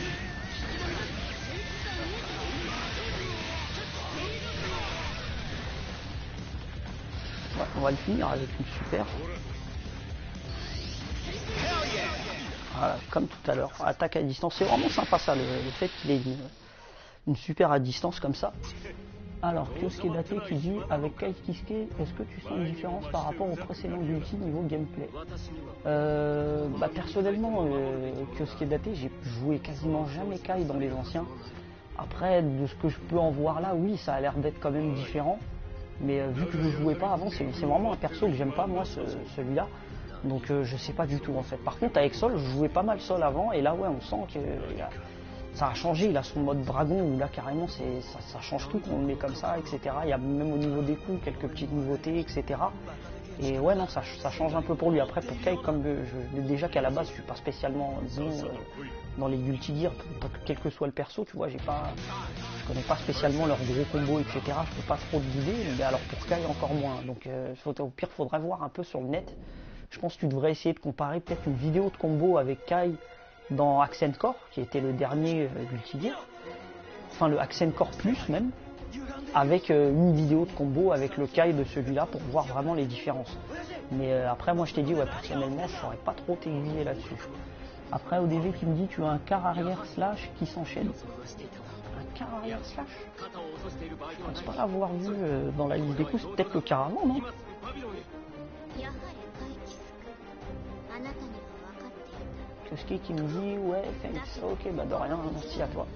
Ouais, on va le finir avec une super. Voilà, comme tout à l'heure, attaque à distance, c'est vraiment sympa ça, le, le fait qu'il ait une, une super à distance comme ça. Alors, Kyosuke Date qui dit, avec Kai Kisuke, est-ce que tu sens une différence par rapport au précédent ulti niveau gameplay? euh, bah, Personnellement, euh, Kyosuke Date, j'ai joué quasiment jamais Kai dans les anciens. Après, de ce que je peux en voir là, oui, ça a l'air d'être quand même différent. Mais euh, vu que je ne jouais pas avant, c'est vraiment un perso que j'aime pas, moi, ce, celui-là. Donc euh, je sais pas du tout en fait. Par contre, avec Sol, je jouais pas mal Sol avant, et là, ouais, on sent que euh, ça a changé. Il a son mode dragon où là carrément ça, ça change tout quand on le met comme ça, et cetera. Il y a même au niveau des coups quelques petites nouveautés, et cetera. Et ouais, non, ça, ça change un peu pour lui. Après, pour Kai, comme euh, je dis déjà qu'à la base je suis pas spécialement bon euh, dans les Guilty Gear, quel que soit le perso, tu vois, j'ai pas, je connais pas spécialement leurs gros combos, et cetera. Je peux pas trop te guider, mais alors pour Kai encore moins. Donc euh, faut, au pire, faudrait voir un peu sur le net. Je pense que tu devrais essayer de comparer peut-être une vidéo de combo avec Kai dans Accent Core, qui était le dernier euh, Guilty Gear, enfin le Accent Core Plus même, avec euh, une vidéo de combo avec le Kai de celui-là pour voir vraiment les différences. Mais euh, après, moi je t'ai dit, ouais, personnellement, je saurais pas trop t'aiguiller là-dessus. Après, O D V qui me dit, tu as un quart arrière slash qui s'enchaîne. Un quart arrière slash? Je pense pas l'avoir vu euh, dans la liste des coups, c'est peut-être le quart avant, non? Kyosuke qui me dit, ouais, thanks, ok, bah de rien, merci à toi.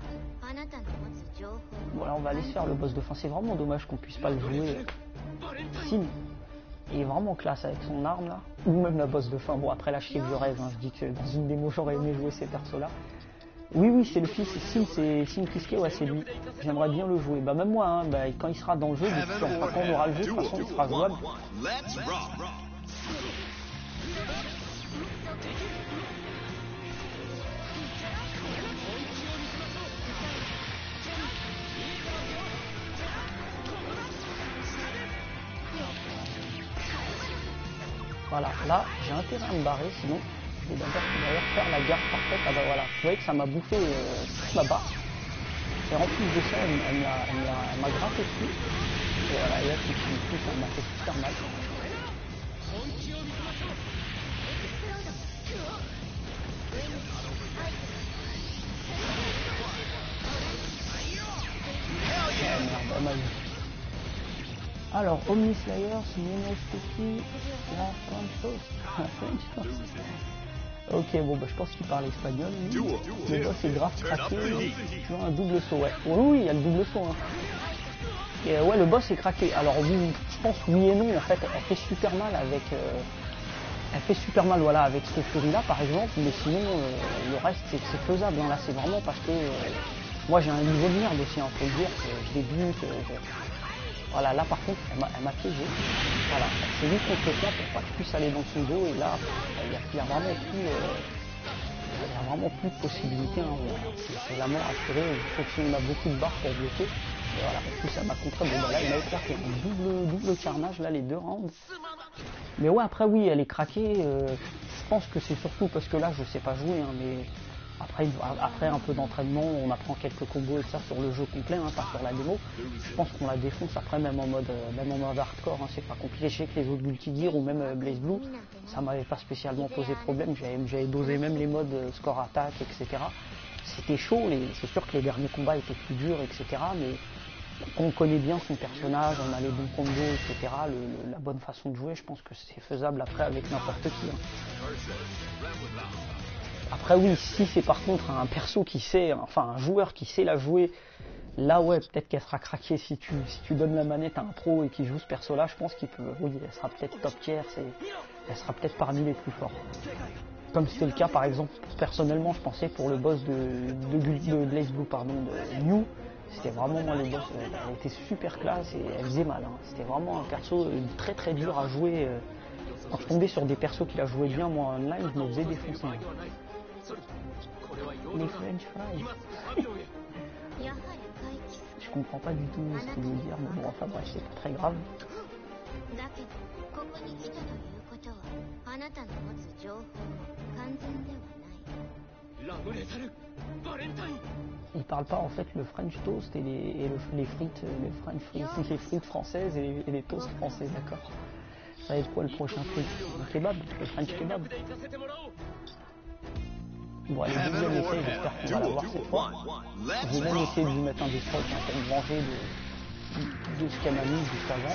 Bon, là on va aller se faire le boss de fin, c'est vraiment dommage qu'on puisse pas le jouer. Sin, il est vraiment classe avec son arme là, ou même la boss de fin. Bon, après là je sais que je rêve, hein. Je dis que dans une démo j'aurais aimé jouer ces persos là. Oui, oui, c'est le fils, Sin, c'est Sin Kisuke, ouais, c'est lui. J'aimerais bien le jouer. Bah, même moi, hein, bah, quand il sera dans le jeu, enfin, quand on aura le jeu, de toute façon, il sera jouable. Voilà, là, j'ai intérêt à me barrer, sinon, je vais d'ailleurs faire la garde parfaite. Ah bah voilà, vous voyez que ça m'a bouffé euh, toute ma barre. Et en plus de ça, elle, elle m'a gratté dessus. Et voilà, et là, c'est fini, ça m'a fait super mal. Oh merde, elle m'a eu. Alors, Omni Slayer, Monostoki, la French Toast. Ok, bon, bah, je pense qu'il parle espagnol. Lui. Le boss est grave craqué. Tu vois, un double saut, ouais. Oui, oui, il y a le double saut. Hein. Et euh, ouais, le boss est craqué. Alors, oui, je pense oui et non. En fait, elle fait super mal avec. Euh, elle fait super mal, voilà, avec ce furie-là, par exemple. Mais sinon, euh, le reste, c'est faisable. Hein. Là, c'est vraiment parce que. Euh, moi, j'ai un niveau de merde aussi, hein, faut le dire. Je débute. Je... Voilà, là, par contre, elle m'a piégé. Voilà, c'est vite contre moi pour pas que je puisse aller dans son dos. Et là, il n'y a, a vraiment plus. Euh, Il n'y a vraiment plus de possibilités, hein. C'est la mort assurée, sauf si on a beaucoup de barres pour bloquer. Et voilà, en plus ça m'a contre bon, bah là il m'a éclaté un double, double carnage, là les deux rounds. Mais ouais, après oui, elle est craquée, euh, je pense que c'est surtout parce que là je sais pas jouer, hein, mais après, après un peu d'entraînement, on apprend quelques combos et ça sur le jeu complet, hein, pas sur la démo. Je pense qu'on la défonce après même en mode, euh, même en mode hardcore, hein, c'est pas compliqué. Je sais que les autres Guilty Gear ou même euh, Blaze Blue, ça m'avait pas spécialement posé problème, j'avais dosé même les modes euh, score attaque, et cetera. C'était chaud, c'est sûr que les derniers combats étaient plus durs, et cetera. Mais quand on connaît bien son personnage, on a les bons combos, et cetera, le, le, la bonne façon de jouer, je pense que c'est faisable après avec n'importe qui. Hein. Après oui, si c'est par contre un perso qui sait, enfin un joueur qui sait la jouer, là ouais, peut-être qu'elle sera craquée si tu, si tu donnes la manette à un pro et qui joue ce perso-là, je pense qu'il peut, oui, elle sera peut-être top tier, elle sera peut-être parmi les plus forts. Comme c'était le cas par exemple, personnellement je pensais pour le boss de, de, de Blaze Blue, pardon, de New, c'était vraiment moi le boss, elle était super classe et elle faisait mal, hein. C'était vraiment un perso très très dur à jouer. Quand je tombais sur des persos qui la jouaient bien, moi en online, je me faisais défoncer. Les French fries. Je comprends pas du tout ce qu'il veut dire, mais bon, enfin bref, c'est pas très grave. Il parle pas en fait le French toast et les, et le, les frites, les French frites, les frites françaises et les, et les toasts français, d'accord. Ça va être quoi le prochain truc? Le kebab, le French kebab. Bon, allez, deuxième essai, j'espère qu'on va l'avoir cette fois. J'ai même essayé de lui mettre un destroy pour me venger de, de ce qu'elle m'a mis juste avant.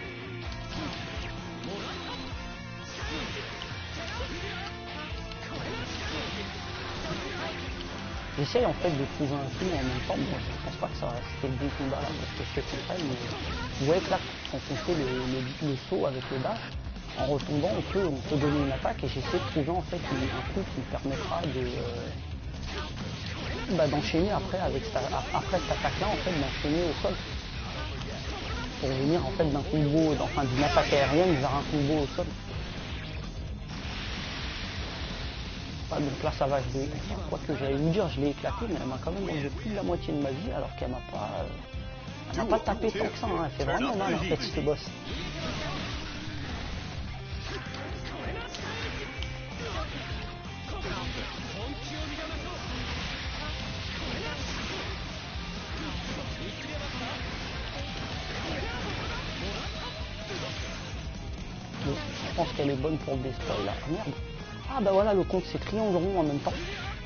J'essaye en fait de trouver un coup en même temps, bon, je pense pas que ça c'était le bon combat là, parce que je te comprends, mais vous voyez que là, quand on fait le, le, le saut avec le dash, en retombant, on peut, on peut donner une attaque et j'essaie de trouver en fait un coup qui me permettra de euh, bah, d'enchaîner après avec cette, après cette attaque là en fait d'enchaîner au sol pour venir en fait d'un combo, enfin d'une attaque aérienne vers un combo au sol. Ah, donc là ça va, je vais, enfin, quoi que j'allais vous dire, je l'ai éclaté, mais elle m'a quand même enlevé plus de la moitié de ma vie alors qu'elle m'a pas, euh, elle m'a pas tapé tant que ça, hein. Elle fait vraiment mal en fait ce boss. Je pense qu'elle est bonne pour le destroy là. Ah, merde. Ah bah voilà, le compte c'est triangle rond en même temps.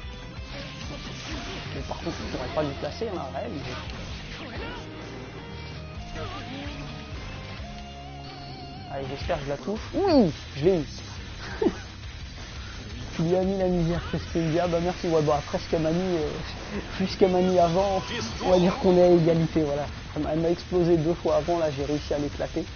Et par contre je pourrais pas lui placer hein, réel. Allez, j'espère que je la touche. Oui, je l'ai eu. Tu lui as mis la misère, qu'est-ce qu'il dit? Ah bah merci, ouais, bah après ce qu'elle m'a mis, euh, plus ce qu'elle m'a mis avant, on va dire qu'on est à égalité, voilà. Elle m'a explosé deux fois avant, là j'ai réussi à l'éclater.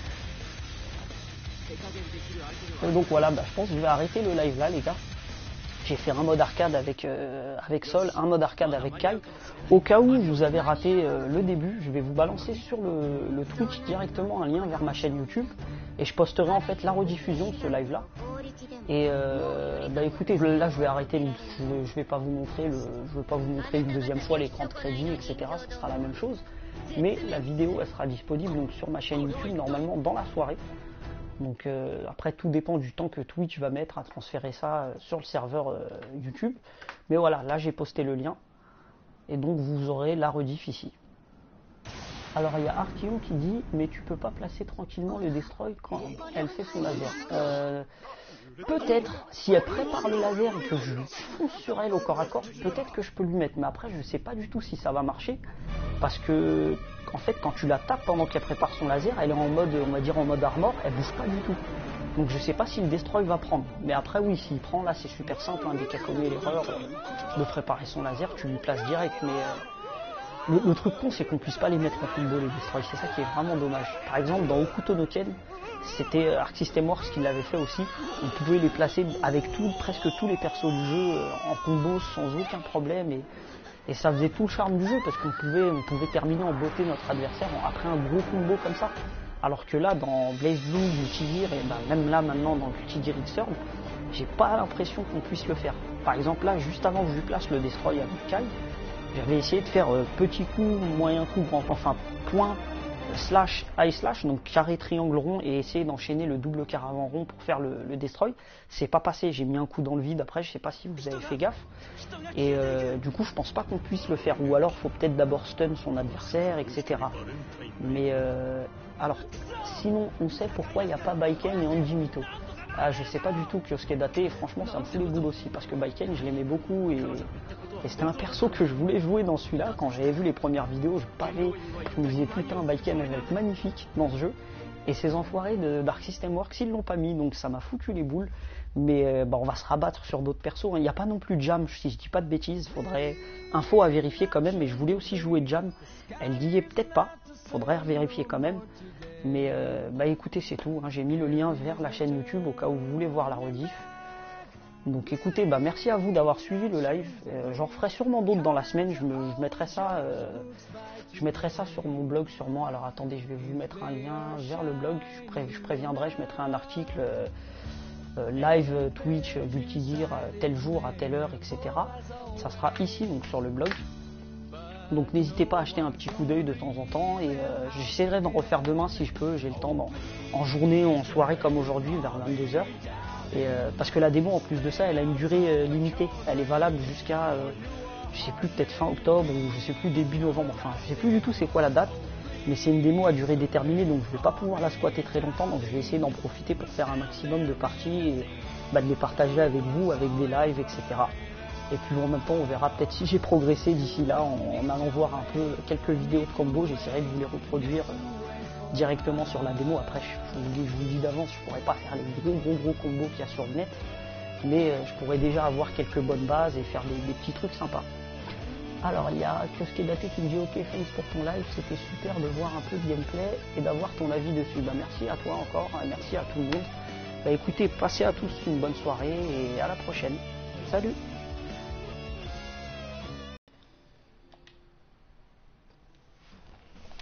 Et donc voilà, bah, je pense que je vais arrêter le live là les gars. J'ai fait un mode arcade avec, euh, avec Sol, un mode arcade avec Kai. Au cas où vous avez raté euh, le début, je vais vous balancer sur le, le Twitch directement un lien vers ma chaîne YouTube. Et je posterai en fait la rediffusion de ce live là. Et euh, bah écoutez, là je vais arrêter, je vais, je vais pas vous montrer le, je vais pas vous montrer une deuxième fois l'écran de crédit, et cetera. Ce sera la même chose. Mais la vidéo elle sera disponible donc sur ma chaîne YouTube normalement dans la soirée. Donc euh, après tout dépend du temps que Twitch va mettre à transférer ça euh, sur le serveur euh, YouTube. Mais voilà, là j'ai posté le lien. Et donc vous aurez la rediff ici. Alors il y a Artio qui dit mais tu peux pas placer tranquillement le destroy quand elle fait son laser. Euh, peut-être si elle prépare le laser et que je fonce sur elle au corps à corps, peut-être que je peux lui mettre. Mais après je sais pas du tout si ça va marcher. parce que en fait quand tu la tapes pendant qu'elle prépare son laser, elle est en mode, on va dire en mode armor, elle bouge pas du tout. Donc je sais pas si le destroy va prendre, mais après oui, s'il prend là c'est super simple, hein, dès qu'elle commet l'erreur euh, de préparer son laser, tu lui places direct. Mais euh, le, le truc con c'est qu'on puisse pas les mettre en combo les destroy, c'est ça qui est vraiment dommage. Par exemple dans Hokuto no Ken, c'était Arc System Works qui l'avait fait aussi, on pouvait les placer avec tout, presque tous les persos du jeu euh, en combo sans aucun problème, et, et ça faisait tout le charme du jeu parce qu'on pouvait, on pouvait terminer en beauté notre adversaire après un gros combo comme ça. Alors que là, dans Blaze Blue, Guilty Gear, et ben même là maintenant dans Guilty Gear Xrd, j'ai pas l'impression qu'on puisse le faire. Par exemple là, juste avant que je lui place le Destroy avec Kai, j'avais essayé de faire euh, petit coup, moyen coup, grand, enfin point, slash, high slash, donc carré, triangle, rond, et essayer d'enchaîner le double caravan rond pour faire le, le Destroy. C'est pas passé, j'ai mis un coup dans le vide après, je sais pas si vous avez fait gaffe. Et euh, du coup, je pense pas qu'on puisse le faire, ou alors faut peut-être d'abord stun son adversaire, et cetera. Mais euh, alors, sinon, on sait pourquoi il n'y a pas Baiken et Anjimito. Ah, je sais pas du tout Kyosuke Date, et franchement, ça me fout les boules aussi, parce que Baiken, je l'aimais beaucoup, et, et c'était un perso que je voulais jouer dans celui-là. Quand j'avais vu les premières vidéos, je parlais, je me disais, putain, Baiken, elle va être magnifique dans ce jeu. Et ces enfoirés de Dark System Works, ils l'ont pas mis, donc ça m'a foutu les boules. Mais euh, bah, on va se rabattre sur d'autres persos. Il n'y a pas non plus Jam, si je dis pas de bêtises, faudrait info à vérifier quand même, mais je voulais aussi jouer Jam. Elle n'y est peut-être pas, faudrait vérifier quand même. Mais euh, bah écoutez, c'est tout, hein. J'ai mis le lien vers la chaîne YouTube au cas où vous voulez voir la rediff. Donc écoutez, bah merci à vous d'avoir suivi le live. Euh, J'en ferai sûrement d'autres dans la semaine. Je, me, je mettrai ça, euh, je mettrai ça sur mon blog sûrement. Alors attendez, je vais vous mettre un lien vers le blog. Je, pré, je préviendrai, je mettrai un article euh, euh, live Twitch, Guilty Gear, tel jour à telle heure, et cetera. Ça sera ici, donc sur le blog. Donc n'hésitez pas à acheter un petit coup d'œil de temps en temps, et euh, j'essaierai d'en refaire demain si je peux, j'ai le temps, dans, en journée ou en soirée comme aujourd'hui vers vingt-deux heures. Et euh, parce que la démo en plus de ça, elle a une durée euh, limitée, elle est valable jusqu'à, euh, je sais plus, peut-être fin octobre ou je sais plus, début novembre, enfin je sais plus du tout c'est quoi la date, mais c'est une démo à durée déterminée, donc je vais pas pouvoir la squatter très longtemps, donc je vais essayer d'en profiter pour faire un maximum de parties et bah, de les partager avec vous, avec des lives, et cetera. Et puis en même temps, on verra peut-être si j'ai progressé d'ici là en, en allant voir un peu quelques vidéos de combo. J'essaierai de vous les reproduire euh, directement sur la démo. Après, je, je vous dis, je vous dis d'avance, je pourrais pas faire les gros gros gros combos qu'il y a sur le net, mais euh, je pourrais déjà avoir quelques bonnes bases et faire des, des petits trucs sympas. Alors il y a Kyosuke Date qui me dit ok thanks pour ton live, c'était super de voir un peu de gameplay et d'avoir ton avis dessus. Bah merci à toi encore, merci à tout le monde. Bah écoutez, passez à tous une bonne soirée et à la prochaine. Salut!